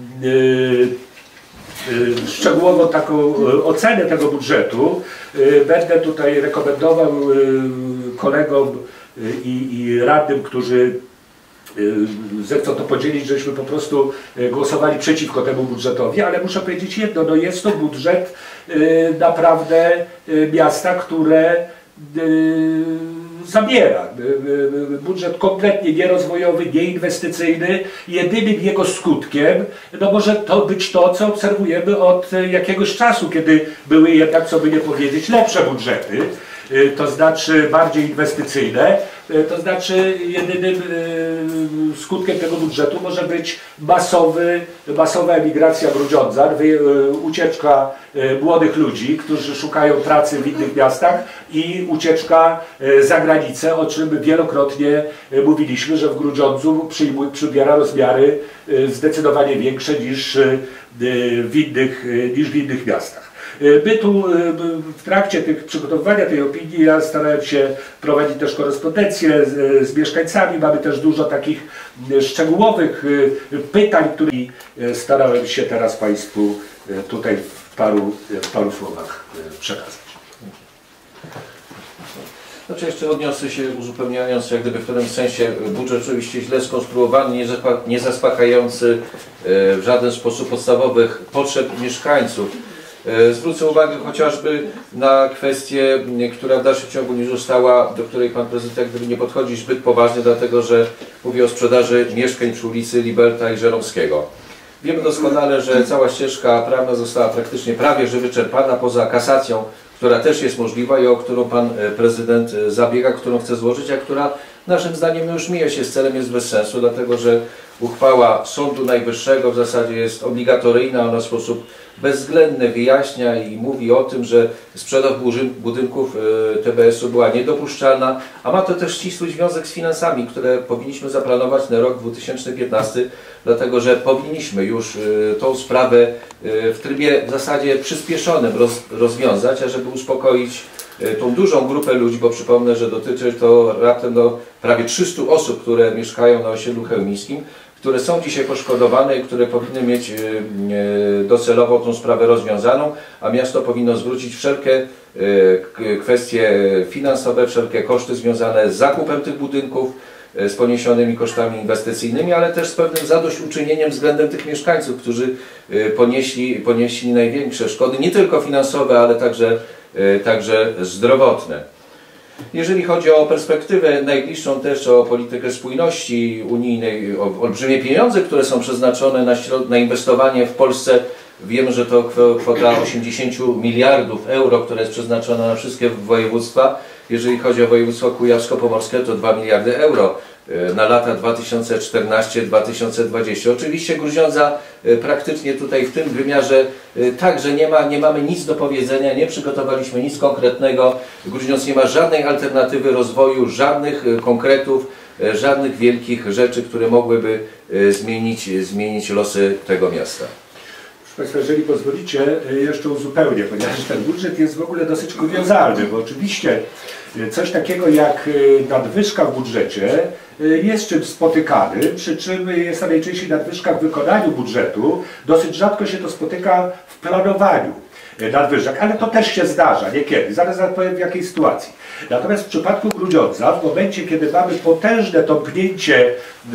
szczegółową taką ocenę tego budżetu. Będę tutaj rekomendował kolegom i, i radnym, którzy zechcą to podzielić, żeśmy po prostu głosowali przeciwko temu budżetowi, ale muszę powiedzieć jedno, no jest to budżet naprawdę miasta, które zabiera. Budżet kompletnie nierozwojowy, nieinwestycyjny. Jedynym jego skutkiem no może to być to, co obserwujemy od jakiegoś czasu, kiedy były jednak, co by nie powiedzieć, lepsze budżety, to znaczy bardziej inwestycyjne. To znaczy jedynym skutkiem tego budżetu może być masowy, masowa emigracja Grudziądza, ucieczka młodych ludzi, którzy szukają pracy w innych miastach i ucieczka za granicę, o czym wielokrotnie mówiliśmy, że w Grudziądzu przybiera rozmiary zdecydowanie większe niż w innych, niż w innych miastach. My tu w trakcie tych przygotowywania tej opinii ja starałem się prowadzić też korespondencję z, z mieszkańcami. Mamy też dużo takich szczegółowych pytań, które starałem się teraz Państwu tutaj w paru, w paru słowach przekazać. Znaczy jeszcze odniosę się, uzupełniając jak gdyby w pewnym sensie budżet oczywiście źle skonstruowany, nie, nie zaspokajający w żaden sposób podstawowych potrzeb mieszkańców. Zwrócę uwagę chociażby na kwestię, która w dalszym ciągu nie została, do której Pan Prezydent gdyby nie podchodzi zbyt poważnie, dlatego że mówi o sprzedaży mieszkań przy ulicy Liberta i Żeromskiego. Wiemy doskonale, że cała ścieżka prawna została praktycznie prawie że wyczerpana, poza kasacją, która też jest możliwa i o którą Pan Prezydent zabiega, którą chce złożyć, a która naszym zdaniem już mija się z celem, jest bez sensu, dlatego że uchwała Sądu Najwyższego w zasadzie jest obligatoryjna, ona w sposób bezwzględny wyjaśnia i mówi o tym, że sprzedaż budynków T B S u była niedopuszczalna, a ma to też ścisły związek z finansami, które powinniśmy zaplanować na rok dwa tysiące piętnasty, dlatego że powinniśmy już tą sprawę w trybie w zasadzie przyspieszonym roz, rozwiązać, ażeby uspokoić tą dużą grupę ludzi, bo przypomnę, że dotyczy to raptem do prawie trzystu osób, które mieszkają na osiedlu chełmińskim, które są dzisiaj poszkodowane i które powinny mieć docelowo tą sprawę rozwiązaną, a miasto powinno zwrócić wszelkie kwestie finansowe, wszelkie koszty związane z zakupem tych budynków, z poniesionymi kosztami inwestycyjnymi, ale też z pewnym zadośćuczynieniem względem tych mieszkańców, którzy ponieśli, ponieśli największe szkody, nie tylko finansowe, ale także, także zdrowotne. Jeżeli chodzi o perspektywę najbliższą, też o politykę spójności unijnej, o olbrzymie pieniądze, które są przeznaczone na, na inwestowanie w Polsce, wiemy, że to kwota osiemdziesiąt miliardów euro, która jest przeznaczona na wszystkie województwa. Jeżeli chodzi o województwo kujawsko-pomorskie, to dwa miliardy euro na lata dwa tysiące czternasty do dwa tysiące dwudziestego. Oczywiście Grudziądza praktycznie tutaj w tym wymiarze także nie ma, nie mamy nic do powiedzenia, nie przygotowaliśmy nic konkretnego. Grudziądz nie ma żadnej alternatywy rozwoju, żadnych konkretów, żadnych wielkich rzeczy, które mogłyby zmienić, zmienić losy tego miasta. Proszę Państwa, jeżeli pozwolicie, jeszcze uzupełnię, ponieważ ten budżet jest w ogóle dosyć kuriozalny, bo oczywiście coś takiego jak nadwyżka w budżecie jest czymś spotykanym, przy czym jest to najczęściej nadwyżka w wykonaniu budżetu. Dosyć rzadko się to spotyka w planowaniu nadwyżek, ale to też się zdarza niekiedy, zaraz powiem w jakiej sytuacji. Natomiast w przypadku Grudziądza, w momencie kiedy mamy potężne tąpnięcie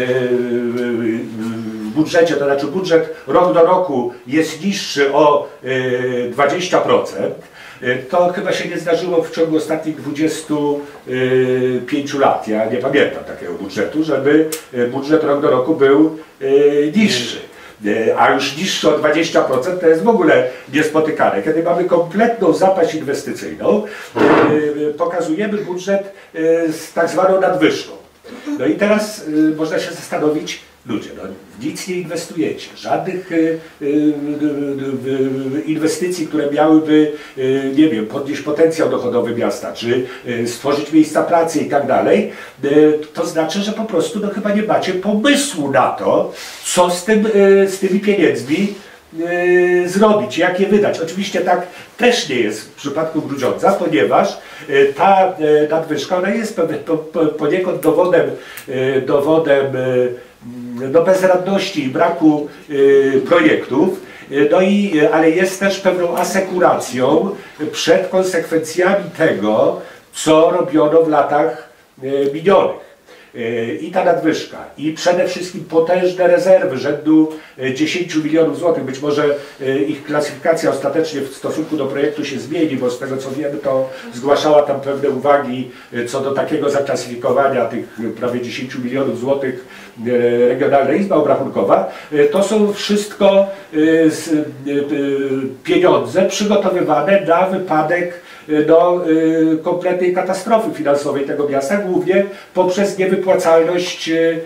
w budżecie, to znaczy budżet rok do roku jest niższy o dwadzieścia procent, to chyba się nie zdarzyło w ciągu ostatnich dwudziestu pięciu lat. Ja nie pamiętam takiego budżetu, żeby budżet rok do roku był niższy. A już niższy o dwadzieścia procent to jest w ogóle niespotykane. Kiedy mamy kompletną zapaść inwestycyjną, pokazujemy budżet z tak zwaną nadwyżką. No i teraz można się zastanowić, ludzie, no, nic nie inwestujecie, żadnych y, y, y, inwestycji, które miałyby, y, nie wiem, podnieść potencjał dochodowy miasta, czy y, stworzyć miejsca pracy i tak dalej, y, to znaczy, że po prostu no, chyba nie macie pomysłu na to, co z, tym, y, z tymi pieniędzmi y, zrobić, jak je wydać. Oczywiście tak też nie jest w przypadku Grudziądza, ponieważ y, ta y, nadwyżka, ona jest po, po, poniekąd dowodem, y, dowodem y, do bezradności i braku y, projektów, y, no i, ale jest też pewną asekuracją przed konsekwencjami tego, co robiono w latach y, minionych. Y, I ta nadwyżka, i przede wszystkim potężne rezerwy rzędu dziesięciu milionów złotych. Być może y, ich klasyfikacja ostatecznie w stosunku do projektu się zmieni, bo z tego co wiemy, to zgłaszała tam pewne uwagi y, co do takiego zaklasyfikowania tych prawie dziesięciu milionów złotych y, Regionalna Izba Obrachunkowa. Y, to są wszystko y, y, y, pieniądze przygotowywane na wypadek do y, kompletnej katastrofy finansowej tego miasta, głównie poprzez niewypłacalność y,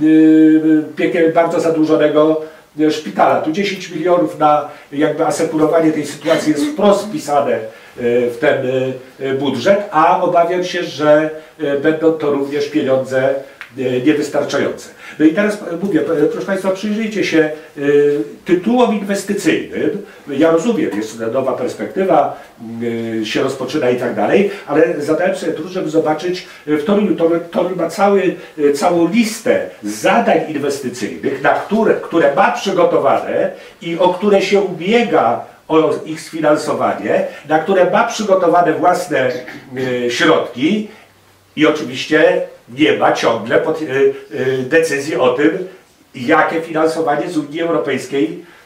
y, bardzo zadłużonego szpitala. Tu dziesięć milionów na jakby asekurowanie tej sytuacji jest wprost wpisane y, w ten y, budżet, a obawiam się, że y, będą to również pieniądze y, niewystarczające. No i teraz mówię, proszę Państwa, przyjrzyjcie się y, tytułom inwestycyjnym. Ja rozumiem, jest nowa perspektywa, y, się rozpoczyna i tak dalej, ale zadałem sobie trud, żeby zobaczyć, w Toruniu, Toruń ma cały, y, całą listę zadań inwestycyjnych, na które, które ma przygotowane i o które się ubiega o ich sfinansowanie, na które ma przygotowane własne y, środki i oczywiście nie ma ciągle pod, y, y, decyzji o tym, jakie finansowanie z Unii Europejskiej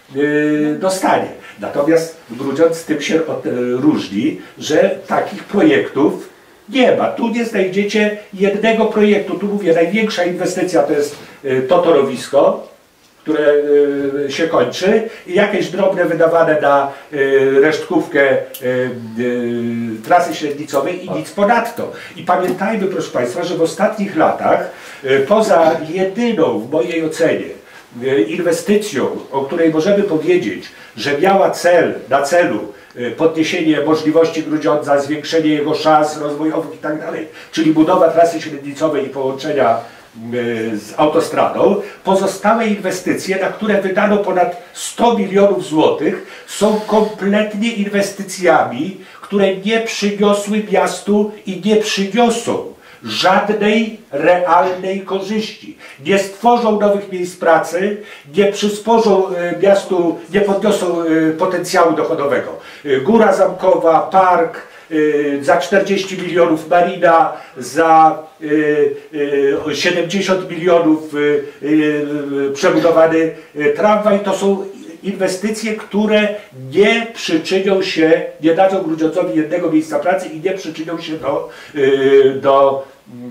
yy, dostanie. Natomiast Grudziądz tym się od, yy, różni, że takich projektów nie ma. Tu nie znajdziecie jednego projektu. Tu mówię, największa inwestycja to jest yy, to torowisko, które y, się kończy i jakieś drobne wydawane na y, resztkówkę y, y, trasy średnicowej i nic ponadto. I pamiętajmy, proszę Państwa, że w ostatnich latach y, poza jedyną w mojej ocenie y, inwestycją, o której możemy powiedzieć, że miała cel, na celu y, podniesienie możliwości Grudziądza, zwiększenie jego szans rozwojowych i tak dalej, czyli budowa trasy średnicowej i połączenia z autostradą, pozostałe inwestycje, na które wydano ponad sto milionów złotych, są kompletnie inwestycjami, które nie przyniosły miastu i nie przyniosą żadnej realnej korzyści. Nie stworzą nowych miejsc pracy, nie przysporzą miastu, nie podniosą potencjału dochodowego. Góra Zamkowa, park, za czterdzieści milionów marina, za siedemdziesiąt milionów przebudowany tramwaj. To są inwestycje, które nie przyczynią się, nie dadzą Grudziądzowi jednego miejsca pracy i nie przyczynią się do, do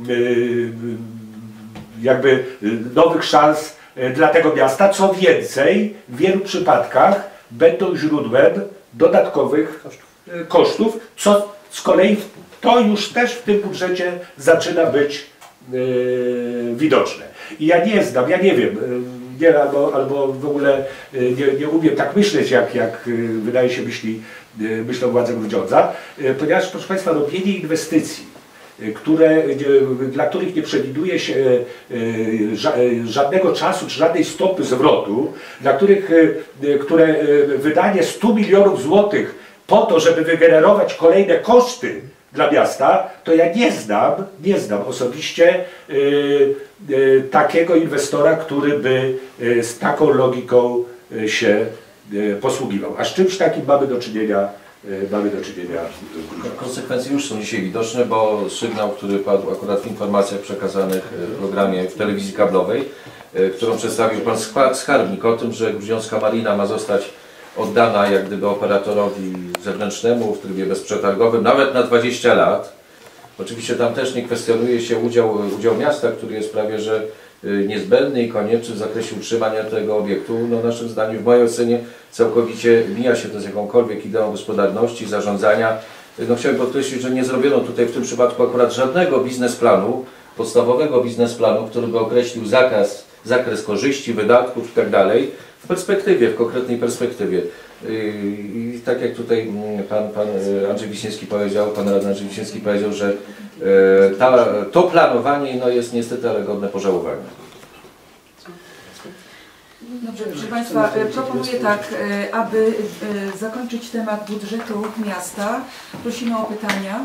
jakby nowych szans dla tego miasta. Co więcej, w wielu przypadkach będą źródłem dodatkowych kosztów, co z kolei to już też w tym budżecie zaczyna być yy, widoczne. I ja nie znam, ja nie wiem, nie, albo, albo w ogóle nie, nie umiem tak myśleć, jak, jak wydaje się myśli, myślą władze Grudziądza, ponieważ, proszę Państwa, robienie inwestycji, które, dla których nie przewiduje się żadnego czasu czy żadnej stopy zwrotu, dla których które wydanie stu milionów złotych po to, żeby wygenerować kolejne koszty dla miasta, to ja nie znam, nie znam osobiście yy, yy, takiego inwestora, który by yy, z taką logiką yy, się yy, posługiwał. A z czymś takim mamy do czynienia. Yy, mamy do czynienia. Konsekwencje już są dzisiaj widoczne, bo sygnał, który padł akurat w informacjach przekazanych w programie w telewizji kablowej, yy, którą przedstawił pan skarbnik o tym, że Grudziącka Marina ma zostać oddana jak gdyby operatorowi zewnętrznemu w trybie bezprzetargowym, nawet na dwadzieścia lat. Oczywiście tam też nie kwestionuje się udział, udział miasta, który jest prawie że niezbędny i konieczny w zakresie utrzymania tego obiektu. No naszym zdaniem, w mojej ocenie, całkowicie mija się to z jakąkolwiek ideą gospodarności, zarządzania. No chciałbym podkreślić, że nie zrobiono tutaj w tym przypadku akurat żadnego biznesplanu, podstawowego biznesplanu, który by określił zakaz, zakres korzyści, wydatków itd. w perspektywie, w konkretnej perspektywie. I tak jak tutaj pan, pan Andrzej Wiśniewski powiedział, pan radny Andrzej Wiśniewski powiedział, że ta, to planowanie no, jest niestety ale godne pożałowania. Dobrze, proszę Państwa, proponuję tak, aby zakończyć temat budżetu miasta. Prosimy o pytania.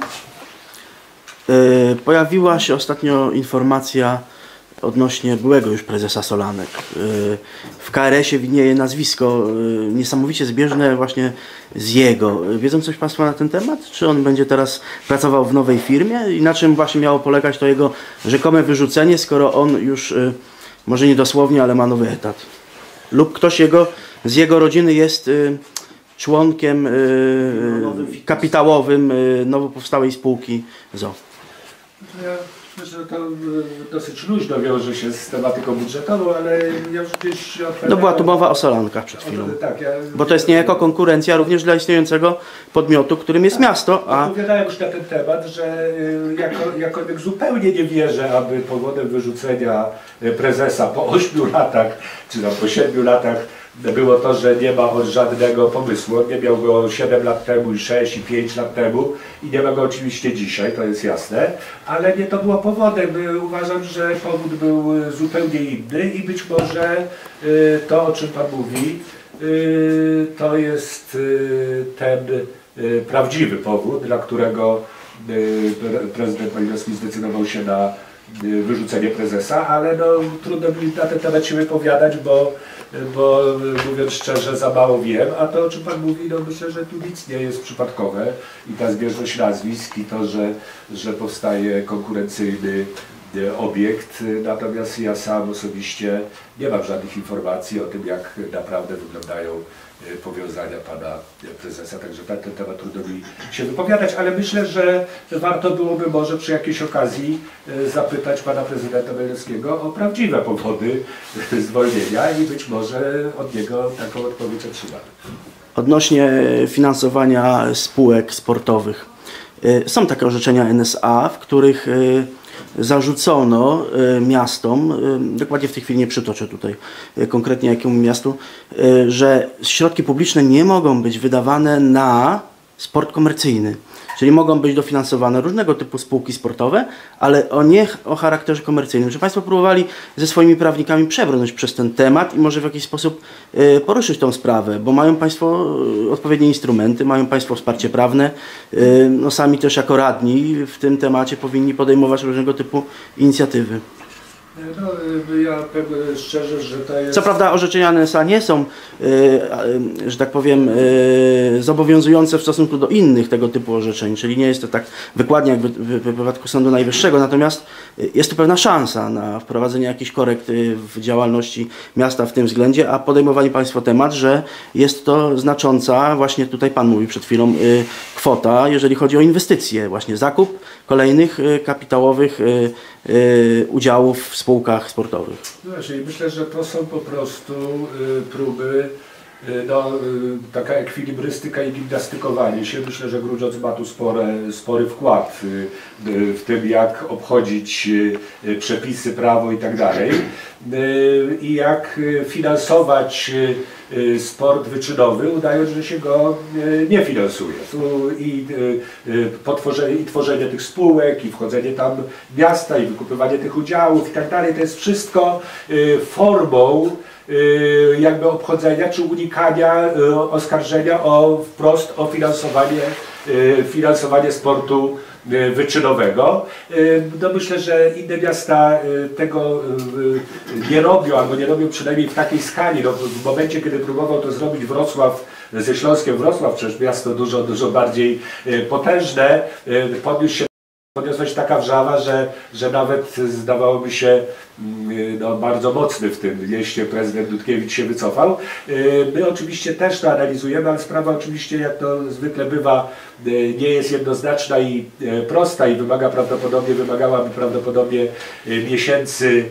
Pojawiła się ostatnio informacja odnośnie byłego już prezesa Solanek. W K R S ie widnieje nazwisko niesamowicie zbieżne właśnie z jego. Wiedzą coś Państwo na ten temat? Czy on będzie teraz pracował w nowej firmie? I na czym właśnie miało polegać to jego rzekome wyrzucenie, skoro on już, może nie dosłownie, ale ma nowy etat? Lub ktoś jego, z jego rodziny jest członkiem kapitałowym nowo powstałej spółki z o o. Ja myślę, że to dosyć luźno wiąże się z tematyką budżetową, ale ja już gdzieś No była tu mowa o Solankach przed chwilą. Tak, ja, bo to jest niejako konkurencja również dla istniejącego podmiotu, którym jest miasto. A... Opowiadałem już na ten temat, że jako, jakkolwiek zupełnie nie wierzę, aby powodem wyrzucenia prezesa po ośmiu latach, czy tam po siedmiu latach było to, że nie ma on żadnego pomysłu. On nie miał go siedem lat temu, i sześć, i pięć lat temu i nie ma go oczywiście dzisiaj, to jest jasne, ale nie to było powodem. Uważam, że powód był zupełnie inny i być może to, o czym Pan mówi, to jest ten prawdziwy powód, dla którego prezydent Malinowski zdecydował się na wyrzucenie prezesa, ale no, trudno mi na ten temat się wypowiadać, bo, bo mówiąc szczerze, za mało wiem, a to, o czym Pan mówi, no myślę, że tu nic nie jest przypadkowe i ta zbieżność nazwisk i to, że, że powstaje konkurencyjny obiekt, natomiast ja sam osobiście nie mam żadnych informacji o tym, jak naprawdę wyglądają powiązania pana prezesa, także na ten temat trudno mi się wypowiadać, ale myślę, że warto byłoby może przy jakiejś okazji zapytać pana prezydenta Wojewódzkiego o prawdziwe powody zwolnienia i być może od niego taką odpowiedź otrzymamy. Odnośnie finansowania spółek sportowych. Są takie orzeczenia N S A, w których zarzucono miastom, dokładnie w tej chwili nie przytoczę tutaj konkretnie jakiemu miastu, że środki publiczne nie mogą być wydawane na sport komercyjny. Czyli mogą być dofinansowane różnego typu spółki sportowe, ale o nie o charakterze komercyjnym. Czy Państwo próbowali ze swoimi prawnikami przebrnąć przez ten temat i może w jakiś sposób poruszyć tą sprawę, bo mają Państwo odpowiednie instrumenty, mają Państwo wsparcie prawne, no sami też jako radni w tym temacie powinni podejmować różnego typu inicjatywy. No, ja powiem szczerze, że to jest... Co prawda orzeczenia N S A nie są, że tak powiem, zobowiązujące w stosunku do innych tego typu orzeczeń, czyli nie jest to tak wykładnie jak w, w, w wypadku Sądu Najwyższego, natomiast jest to pewna szansa na wprowadzenie jakichś korekt w działalności miasta w tym względzie, a podejmowali Państwo temat, że jest to znacząca, właśnie tutaj Pan mówił przed chwilą, kwota, jeżeli chodzi o inwestycje, właśnie zakup kolejnych kapitałowych udziałów w spółkach sportowych. No właśnie, myślę, że to są po prostu próby, no, taka ekwilibrystyka i gimnastykowanie się. Myślę, że Grudziądz ma tu spore, spory wkład w tym, jak obchodzić przepisy, prawo i tak dalej. I jak finansować sport wyczynowy, udając, że się go nie finansuje. I, potworzenie, i tworzenie tych spółek, i wchodzenie tam miasta, i wykupywanie tych udziałów i tak dalej, to jest wszystko formą jakby obchodzenia czy unikania oskarżenia o wprost o finansowanie, finansowanie sportu wyczynowego. No myślę, że inne miasta tego nie robią, albo nie robią przynajmniej w takiej skali. No, w momencie, kiedy próbował to zrobić Wrocław ze Śląskiem, Wrocław, przecież miasto dużo, dużo bardziej potężne, podniósł się Podniosła się taka wrzawa, że, że nawet zdawałoby się no, bardzo mocny w tym, jeśli prezydent Dudkiewicz się wycofał. My oczywiście też to analizujemy, ale sprawa oczywiście, jak to zwykle bywa, nie jest jednoznaczna i prosta i wymaga prawdopodobnie, wymagałaby prawdopodobnie miesięcy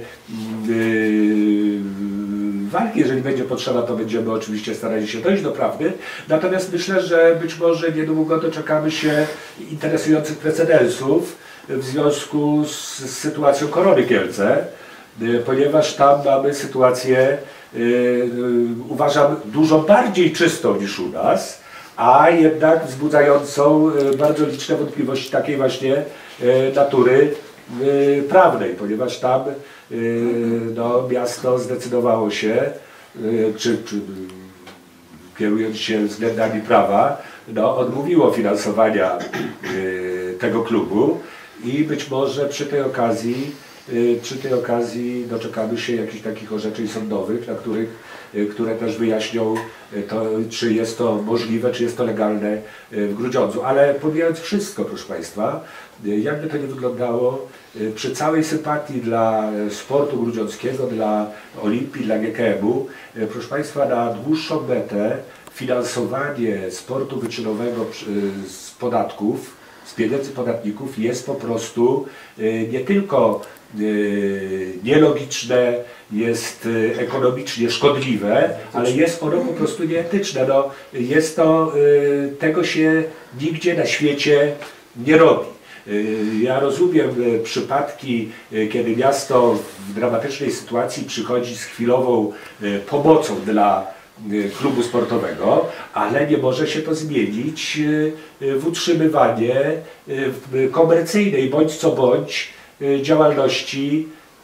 walki. Jeżeli będzie potrzeba, to będziemy oczywiście starali się dojść do prawdy. Natomiast myślę, że być może niedługo doczekamy się interesujących precedensów w związku z, z sytuacją Korony Kielce, ponieważ tam mamy sytuację, yy, uważam, dużo bardziej czystą niż u nas, a jednak wzbudzającą bardzo liczne wątpliwości takiej właśnie natury prawnej, ponieważ tam no, miasto zdecydowało się, czy, czy kierując się względami prawa, no, odmówiło finansowania tego klubu i być może przy tej okazji, przy tej okazji doczekamy się jakichś takich orzeczeń sądowych, na których, które też wyjaśnią to, czy jest to możliwe, czy jest to legalne w Grudziądzu. Ale pomijając wszystko, proszę Państwa, jakby to nie wyglądało, przy całej sympatii dla sportu grudziąckiego, dla Olimpii, dla G K M-u, proszę Państwa, na dłuższą metę finansowanie sportu wyczynowego z podatków, z pieniędzy podatników jest po prostu nie tylko nielogiczne, jest ekonomicznie szkodliwe, ale jest ono po prostu nieetyczne. No, jest to, tego się nigdzie na świecie nie robi. Ja rozumiem przypadki, kiedy miasto w dramatycznej sytuacji przychodzi z chwilową pomocą dla klubu sportowego, ale nie może się to zmienić w utrzymywanie komercyjnej bądź co bądź działalności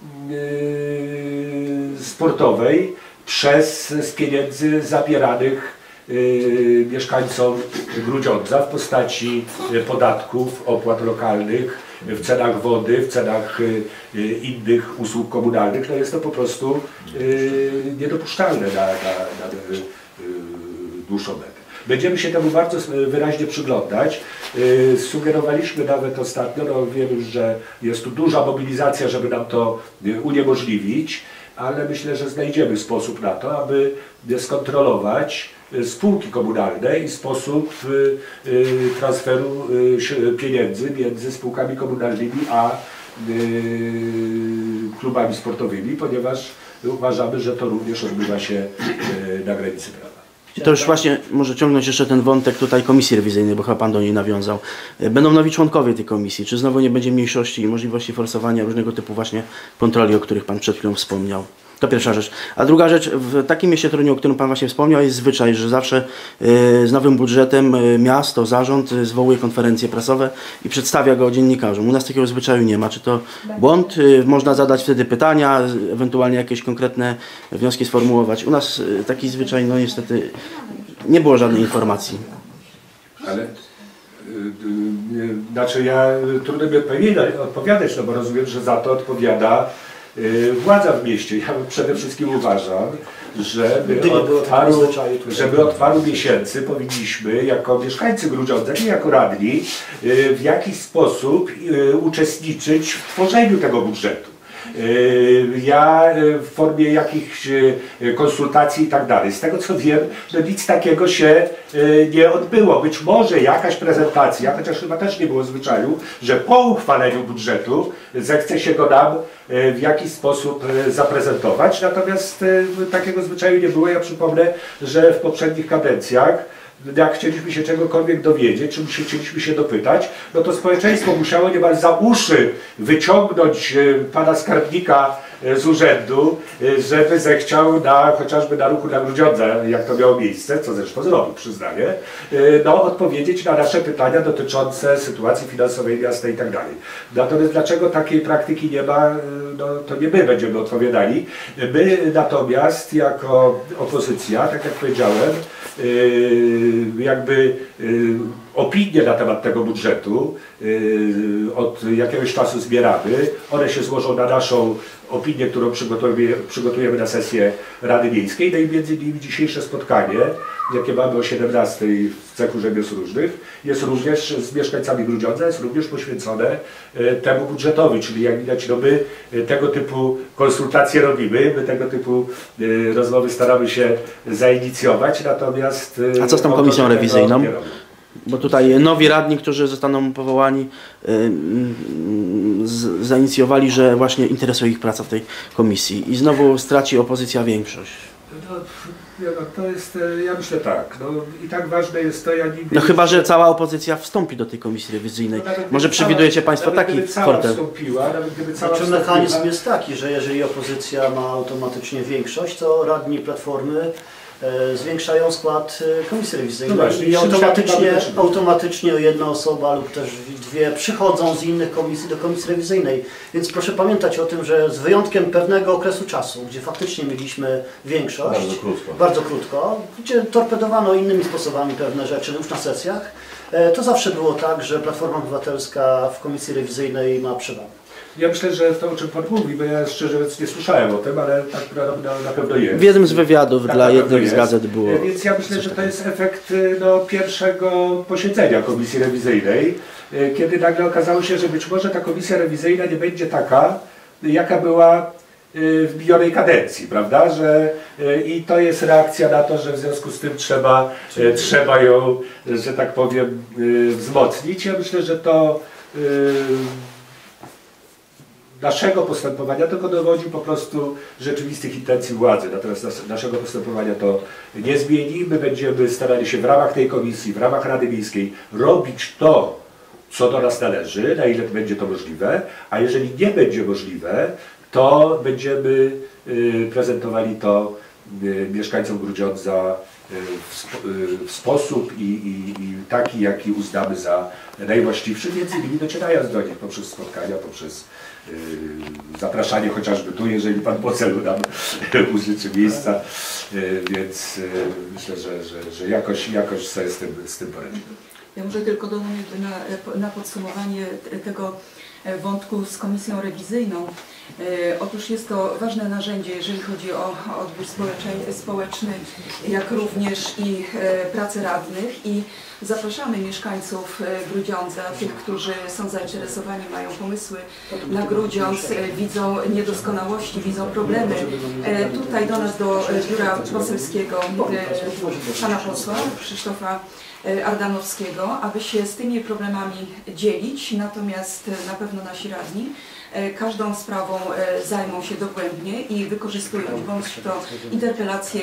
sportowej przez z pieniędzy zabieranych mieszkańcom Grudziądza w postaci podatków, opłat lokalnych, w cenach wody, w cenach innych usług komunalnych. No jest to po prostu niedopuszczalne na, na, na dłuższą metę. Będziemy się temu bardzo wyraźnie przyglądać. Sugerowaliśmy nawet ostatnio, no wiem już, że jest tu duża mobilizacja, żeby nam to uniemożliwić, ale myślę, że znajdziemy sposób na to, aby skontrolować spółki komunalne i sposób transferu pieniędzy między spółkami komunalnymi a klubami sportowymi, ponieważ uważamy, że to również odbywa się na granicy prawa. I to już właśnie może ciągnąć jeszcze ten wątek tutaj komisji rewizyjnej, bo chyba Pan do niej nawiązał. Będą nowi członkowie tej komisji. Czy znowu nie będzie mniejszości i możliwości forsowania różnego typu właśnie kontroli, o których Pan przed chwilą wspomniał? To pierwsza rzecz. A druga rzecz, w takim mieście Toruniu, o którym Pan właśnie wspomniał, jest zwyczaj, że zawsze z nowym budżetem miasto, zarząd zwołuje konferencje prasowe i przedstawia go dziennikarzom. U nas takiego zwyczaju nie ma. Czy to błąd? Można zadać wtedy pytania, ewentualnie jakieś konkretne wnioski sformułować. U nas taki zwyczaj, no niestety, nie było żadnej informacji. Ale y, y, znaczy ja trudno mi odpowiadać, odpowiadać, no bo rozumiem, że za to odpowiada władza w mieście. Ja przede wszystkim uważam, że my od paru, żeby od paru miesięcy powinniśmy jako mieszkańcy Grudziądza, nie jako radni, w jakiś sposób uczestniczyć w tworzeniu tego budżetu. Ja w formie jakichś konsultacji i tak dalej. Z tego co wiem, no nic takiego się nie odbyło. Być może jakaś prezentacja, chociaż chyba też nie było zwyczaju, że po uchwaleniu budżetu zechce się go nam w jakiś sposób zaprezentować. Natomiast takiego zwyczaju nie było. Ja przypomnę, że w poprzednich kadencjach, jak chcieliśmy się czegokolwiek dowiedzieć, czy chcieliśmy się dopytać, no to społeczeństwo musiało niemal za uszy wyciągnąć pana skarbnika z urzędu, żeby zechciał na, chociażby na ruchu na Grudziądza, jak to miało miejsce, co zresztą zrobił, przyznaję, no, odpowiedzieć na nasze pytania dotyczące sytuacji finansowej miasta i tak dalej. Natomiast dlaczego takiej praktyki nie ma, no, to nie my będziemy odpowiadali. My natomiast jako opozycja, tak jak powiedziałem, jakby opinie na temat tego budżetu od jakiegoś czasu zbieramy. One się złożą na naszą opinię, którą przygotujemy, przygotujemy na sesję Rady Miejskiej. No i między innymi dzisiejsze spotkanie, jakie mamy o siedemnastej w cechu rzemiosł różnych, jest również z mieszkańcami Grudziądza, jest również poświęcone temu budżetowi, czyli jak widać, no my tego typu konsultacje robimy, my tego typu rozmowy staramy się zainicjować, natomiast... A co z tą komisją rewizyjną? Bo tutaj nowi radni, którzy zostaną powołani, z, zainicjowali, że właśnie interesuje ich praca w tej komisji i znowu straci opozycja większość. No, to jest, ja myślę tak, no i tak ważne jest to, ja nigdy... No chyba, że cała opozycja wstąpi do tej komisji rewizyjnej. No, może przewidujecie Państwo taki fortel? Wstąpiła, nawet gdyby cała znaczy, mechanizm jest taki, że jeżeli opozycja ma automatycznie większość, to radni Platformy e, zwiększają skład komisji rewizyjnej, no właśnie, i automatycznie, automatycznie jedna osoba lub też dwie przychodzą z innych komisji do komisji rewizyjnej. Więc proszę pamiętać o tym, że z wyjątkiem pewnego okresu czasu, gdzie faktycznie mieliśmy większość, bardzo krótko, bardzo krótko gdzie torpedowano innymi sposobami pewne rzeczy już na sesjach, e, to zawsze było tak, że Platforma Obywatelska w komisji rewizyjnej ma przewagę. Ja myślę, że to, o czym Pan mówi, bo ja szczerze mówiąc nie słyszałem o tym, ale tak na, na pewno jest. W jednym z wywiadów tak dla jednej z gazet było. Więc ja myślę, że to jest efekt no, pierwszego posiedzenia komisji rewizyjnej, kiedy nagle okazało się, że być może ta komisja rewizyjna nie będzie taka, jaka była w minionej kadencji, prawda? Że, i to jest reakcja na to, że w związku z tym trzeba, trzeba ją, że tak powiem, wzmocnić. Ja myślę, że to naszego postępowania tylko dowodzi po prostu rzeczywistych intencji władzy. Natomiast nas, naszego postępowania to nie zmieni. My będziemy starali się w ramach tej komisji, w ramach Rady Miejskiej robić to, co do nas należy, na ile będzie to możliwe, a jeżeli nie będzie możliwe, to będziemy y, prezentowali to y, mieszkańcom Grudziądza y, w, sp y, w sposób i, i, i taki, jaki uznamy za najwłaściwszy, między innymi docierając do nich poprzez spotkania, poprzez Yy, zapraszanie chociażby tu, jeżeli Pan poseł nam użyczy miejsca, yy, więc yy, myślę, że, że, że jakoś, jakoś sobie z tym, z tym poradzimy. Ja może tylko dodam na, na podsumowanie tego wątku z komisją rewizyjną. Otóż jest to ważne narzędzie, jeżeli chodzi o odbiór społeczny, jak również i pracę radnych i zapraszamy mieszkańców Grudziądza, tych, którzy są zainteresowani, mają pomysły na Grudziądz, widzą niedoskonałości, widzą problemy. Tutaj do nas, do biura poselskiego pana posła Krzysztofa Ardanowskiego, aby się z tymi problemami dzielić, natomiast na pewno nasi radni każdą sprawą zajmą się dogłębnie i wykorzystując bądź to interpelację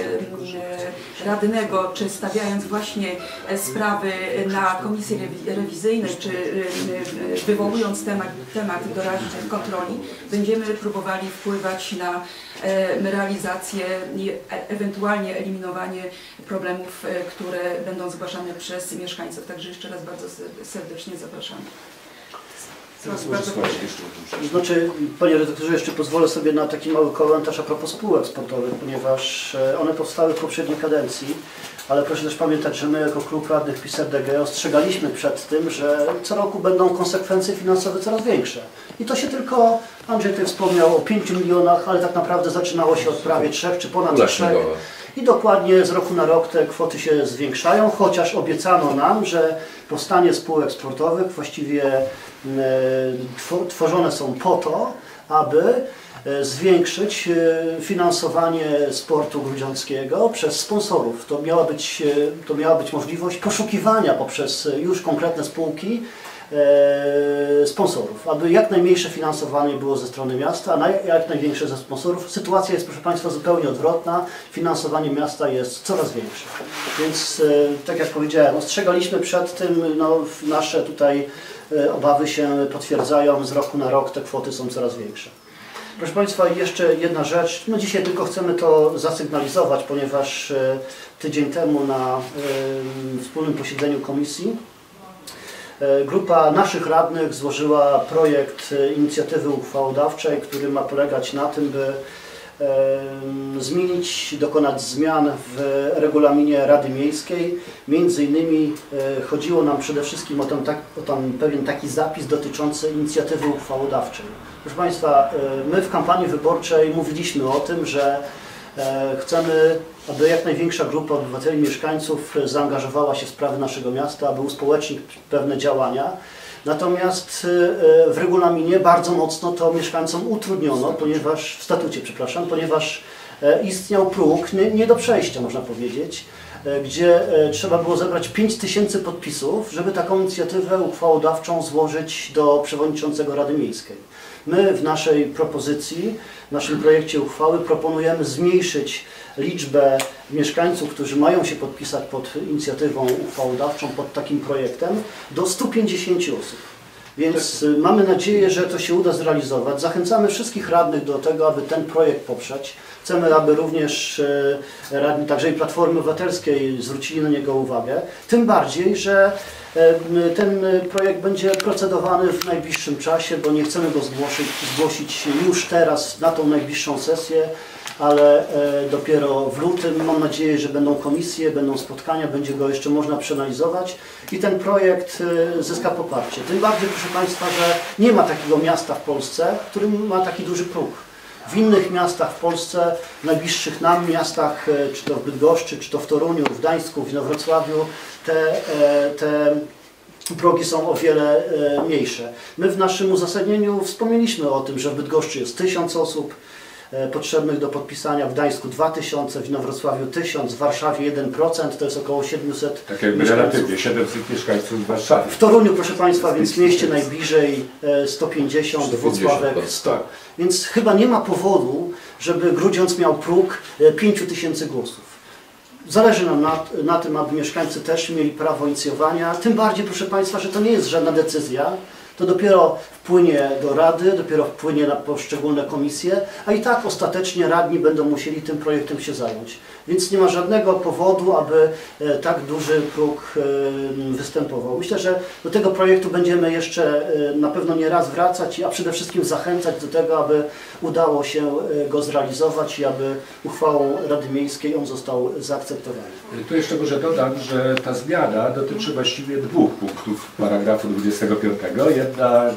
radnego, czy stawiając właśnie sprawy na komisji rewizyjnej, czy wywołując temat, temat doraźnych kontroli, będziemy próbowali wpływać na realizację i ewentualnie eliminowanie problemów, które będą zgłaszane przez mieszkańców. Także jeszcze raz bardzo serdecznie zapraszamy. Bardzo znaczy, panie redaktorze, jeszcze pozwolę sobie na taki mały komentarz a propos spółek sportowych, ponieważ one powstały w poprzedniej kadencji, ale proszę też pamiętać, że my jako klub radnych PiS R D G ostrzegaliśmy przed tym, że co roku będą konsekwencje finansowe coraz większe. I to się tylko, Andrzej tutaj wspomniał o pięciu milionach, ale tak naprawdę zaczynało się od prawie trzech czy ponad trzech. I dokładnie z roku na rok te kwoty się zwiększają, chociaż obiecano nam, że powstanie spółek sportowych właściwie tworzone są po to, aby zwiększyć finansowanie sportu grudziąckiego przez sponsorów. To miała być, to miała być możliwość poszukiwania poprzez już konkretne spółki sponsorów, aby jak najmniejsze finansowanie było ze strony miasta, a jak największe ze sponsorów. Sytuacja jest, proszę Państwa, zupełnie odwrotna. Finansowanie miasta jest coraz większe. Więc, tak jak powiedziałem, ostrzegaliśmy przed tym, no, nasze tutaj obawy się potwierdzają, z roku na rok te kwoty są coraz większe. Proszę Państwa, jeszcze jedna rzecz. No dzisiaj tylko chcemy to zasygnalizować, ponieważ tydzień temu na wspólnym posiedzeniu komisji grupa naszych radnych złożyła projekt inicjatywy uchwałodawczej, który ma polegać na tym, by zmienić, dokonać zmian w regulaminie Rady Miejskiej. Między innymi chodziło nam przede wszystkim o ten, tak, o ten pewien taki zapis dotyczący inicjatywy uchwałodawczej. Proszę Państwa, my w kampanii wyborczej mówiliśmy o tym, że chcemy, aby jak największa grupa obywateli, mieszkańców zaangażowała się w sprawy naszego miasta, aby uspołecznić pewne działania. Natomiast w regulaminie bardzo mocno to mieszkańcom utrudniono, ponieważ w statucie, przepraszam, ponieważ istniał próg nie, nie do przejścia, można powiedzieć, gdzie trzeba było zebrać pięć tysięcy podpisów, żeby taką inicjatywę uchwałodawczą złożyć do przewodniczącego Rady Miejskiej. My w naszej propozycji, w naszym projekcie uchwały proponujemy zmniejszyć liczbę mieszkańców, którzy mają się podpisać pod inicjatywą uchwałodawczą, pod takim projektem, do stu pięćdziesięciu osób. Więc mamy nadzieję, że to się uda zrealizować. Zachęcamy wszystkich radnych do tego, aby ten projekt poprzeć. Chcemy, aby również radni, także i Platformy Obywatelskiej, zwrócili na niego uwagę. Tym bardziej, że ten projekt będzie procedowany w najbliższym czasie, bo nie chcemy go zgłosić, zgłosić już teraz na tą najbliższą sesję, ale dopiero w lutym. Mam nadzieję, że będą komisje, będą spotkania, będzie go jeszcze można przeanalizować i ten projekt zyska poparcie. Tym bardziej, proszę Państwa, że nie ma takiego miasta w Polsce, w którym ma taki duży próg. W innych miastach w Polsce, najbliższych nam miastach, czy to w Bydgoszczy, czy to w Toruniu, w Gdańsku, w Inowrocławiu, te, te progi są o wiele mniejsze. My w naszym uzasadnieniu wspomnieliśmy o tym, że w Bydgoszczy jest tysiąc osób potrzebnych do podpisania, w Gdańsku dwa tysiące, w Inowrocławiu tysiąc, w Warszawie jeden procent, to jest około siedemset tak jakby relatywnie, siedemset mieszkańców w Warszawie. W Toruniu, proszę Państwa, więc mieście najbliżej sto pięćdziesiąt, Włocławek sto. Więc chyba nie ma powodu, żeby Grudziądz miał próg pięć tysięcy głosów. Zależy nam na, na tym, aby mieszkańcy też mieli prawo inicjowania, tym bardziej, proszę Państwa, że to nie jest żadna decyzja, to dopiero wpłynie do Rady, dopiero wpłynie na poszczególne komisje, a i tak ostatecznie radni będą musieli tym projektem się zająć. Więc nie ma żadnego powodu, aby tak duży próg występował. Myślę, że do tego projektu będziemy jeszcze na pewno nie raz wracać, a przede wszystkim zachęcać do tego, aby udało się go zrealizować i aby uchwałą Rady Miejskiej on został zaakceptowany. Tu jeszcze może dodam, że ta zmiana dotyczy właściwie dwóch punktów paragrafu dwudziestego piątego. Jedna dotyczy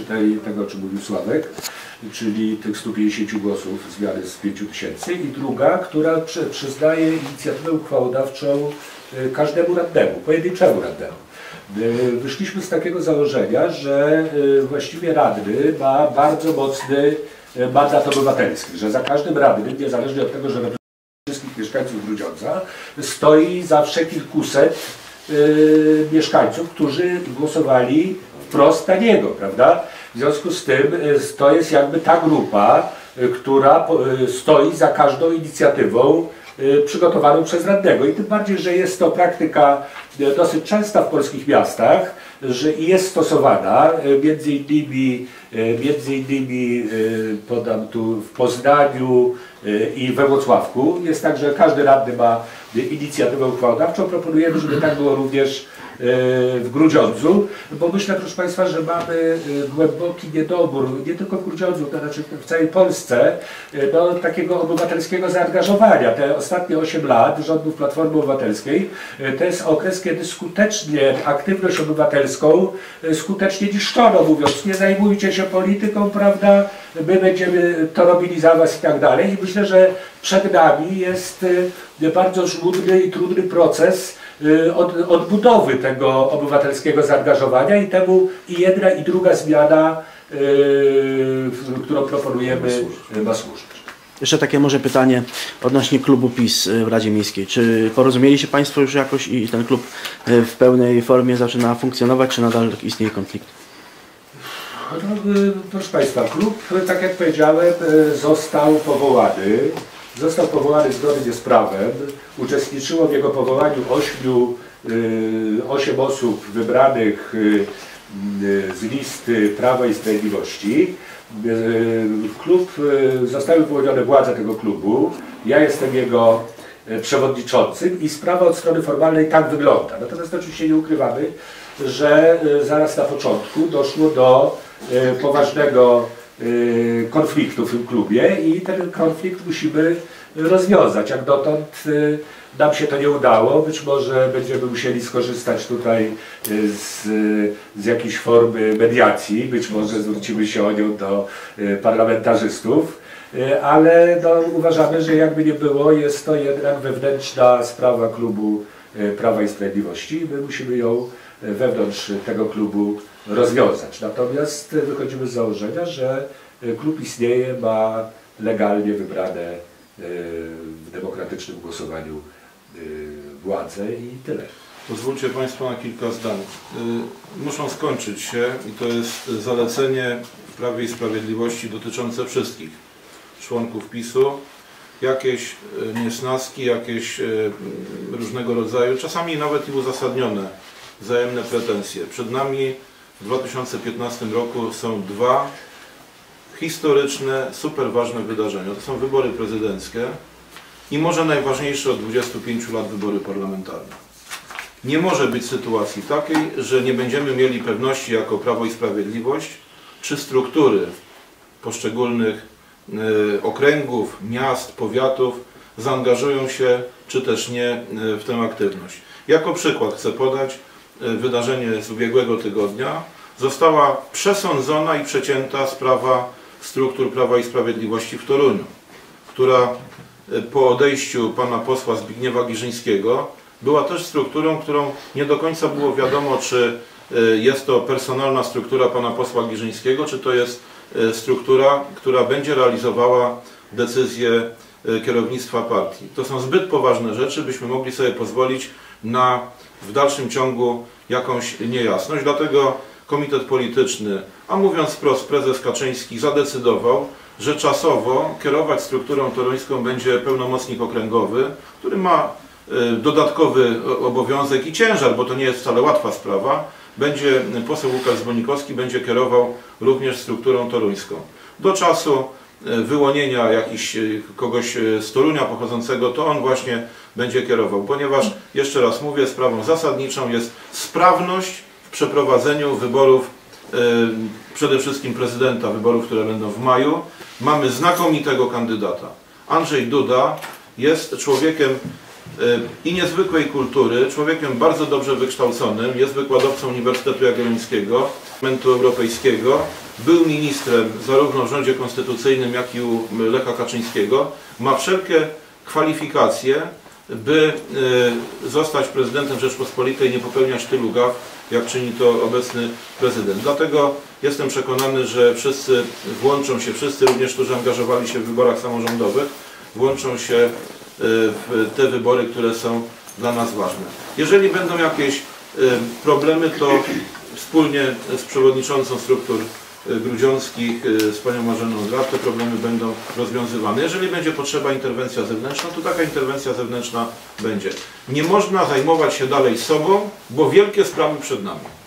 tej, tego, o czym mówił Sławek, czyli tych stu pięćdziesięciu głosów zmiany z pięciu tysięcy, i druga, która przy, przyznaje inicjatywę uchwałodawczą każdemu radnemu, pojedynczemu radnemu. Wyszliśmy z takiego założenia, że właściwie radny ma bardzo mocny mandat obywatelski, że za każdym radnym, niezależnie od tego, że reprezentuje wszystkich mieszkańców Grudziądza, stoi zawsze kilkuset y, mieszkańców, którzy głosowali wprost na niego, prawda? W związku z tym y, to jest jakby ta grupa, y, która y, stoi za każdą inicjatywą y, przygotowaną przez radnego. I tym bardziej, że jest to praktyka y, dosyć częsta w polskich miastach, że jest stosowana, y, między innymi, y, między innymi y, podam tu w Poznaniu y, i we Włocławku. Jest tak, że każdy radny ma inicjatywę uchwałodawczą. Proponujemy, żeby tak było również w Grudziądzu, bo myślę, proszę Państwa, że mamy głęboki niedobór, nie tylko w Grudziądzu, to znaczy w całej Polsce, no, takiego obywatelskiego zaangażowania. Te ostatnie osiem lat rządów Platformy Obywatelskiej to jest okres, kiedy skutecznie aktywność obywatelską skutecznie niszczono, mówiąc, nie zajmujcie się polityką, prawda, my będziemy to robili za was i tak dalej. I myślę, że przed nami jest bardzo żmudny i trudny proces Od, odbudowy tego obywatelskiego zaangażowania i temu i jedna i druga zmiana, yy, którą proponujemy, ma służyć. Jeszcze takie może pytanie odnośnie klubu PiS w Radzie Miejskiej. Czy porozumieli się Państwo już jakoś i ten klub w pełnej formie zaczyna funkcjonować, czy nadal istnieje konflikt? No, proszę Państwa, klub, tak jak powiedziałem, został powołany. Został powołany zgodnie z prawem. Uczestniczyło w jego powołaniu ośmiu, osiem osób wybranych z listy Prawa i Sprawiedliwości. Klub, zostały wyłonione władze tego klubu. Ja jestem jego przewodniczącym i sprawa od strony formalnej tak wygląda. Natomiast oczywiście nie ukrywamy, że zaraz na początku doszło do poważnego konfliktu w tym klubie i ten konflikt musimy rozwiązać. Jak dotąd nam się to nie udało, być może będziemy musieli skorzystać tutaj z, z jakiejś formy mediacji, być może zwrócimy się o nią do parlamentarzystów, ale no, uważamy, że jakby nie było, jest to jednak wewnętrzna sprawa klubu Prawa i Sprawiedliwości. My musimy ją wewnątrz tego klubu rozwiązać. Natomiast wychodzimy z założenia, że klub istnieje, ma legalnie wybrane w demokratycznym głosowaniu władzę i tyle. Pozwólcie Państwo na kilka zdań. Muszą skończyć się i to jest zalecenie w Prawie i Sprawiedliwości dotyczące wszystkich członków PiSu. Jakieś niesnaski, jakieś różnego rodzaju, czasami nawet i uzasadnione wzajemne pretensje. Przed nami w dwa tysiące piętnastym roku są dwa historyczne, super ważne wydarzenia. To są wybory prezydenckie i może najważniejsze od dwudziestu pięciu lat wybory parlamentarne. Nie może być sytuacji takiej, że nie będziemy mieli pewności jako Prawo i Sprawiedliwość, czy struktury poszczególnych y, okręgów, miast, powiatów zaangażują się, czy też nie y, w tę aktywność. Jako przykład chcę podać y, wydarzenie z ubiegłego tygodnia. Została przesądzona i przecięta sprawa struktur Prawa i Sprawiedliwości w Toruniu, która po odejściu pana posła Zbigniewa Giżyńskiego była też strukturą, którą nie do końca było wiadomo, czy jest to personalna struktura pana posła Giżyńskiego, czy to jest struktura, która będzie realizowała decyzje kierownictwa partii. To są zbyt poważne rzeczy, byśmy mogli sobie pozwolić na w dalszym ciągu jakąś niejasność. Dlatego Komitet Polityczny, a mówiąc wprost prezes Kaczyński, zadecydował, że czasowo kierować strukturą toruńską będzie pełnomocnik okręgowy, który ma dodatkowy obowiązek i ciężar, bo to nie jest wcale łatwa sprawa. Będzie poseł Łukasz Zbonikowski będzie kierował również strukturą toruńską. Do czasu wyłonienia jakiś, kogoś z Torunia pochodzącego, to on właśnie będzie kierował, ponieważ, jeszcze raz mówię, sprawą zasadniczą jest sprawność w przeprowadzeniu wyborów, yy, przede wszystkim prezydenta, wyborów, które będą w maju. Mamy znakomitego kandydata. Andrzej Duda jest człowiekiem i niezwykłej kultury, człowiekiem bardzo dobrze wykształconym, jest wykładowcą Uniwersytetu Jagiellońskiego, Parlamentu Europejskiego, był ministrem zarówno w rządzie konstytucyjnym, jak i u Lecha Kaczyńskiego, ma wszelkie kwalifikacje, by zostać prezydentem Rzeczpospolitej i nie popełniać tylu gaf, jak czyni to obecny prezydent. Dlatego jestem przekonany, że wszyscy włączą się, wszyscy również, którzy angażowali się w wyborach samorządowych, włączą się w te wybory, które są dla nas ważne. Jeżeli będą jakieś problemy, to wspólnie z przewodniczącą struktur grudziąckich, z panią Marzeną Graf, te problemy będą rozwiązywane. Jeżeli będzie potrzeba interwencja zewnętrzna, to taka interwencja zewnętrzna będzie. Nie można zajmować się dalej sobą, bo wielkie sprawy przed nami.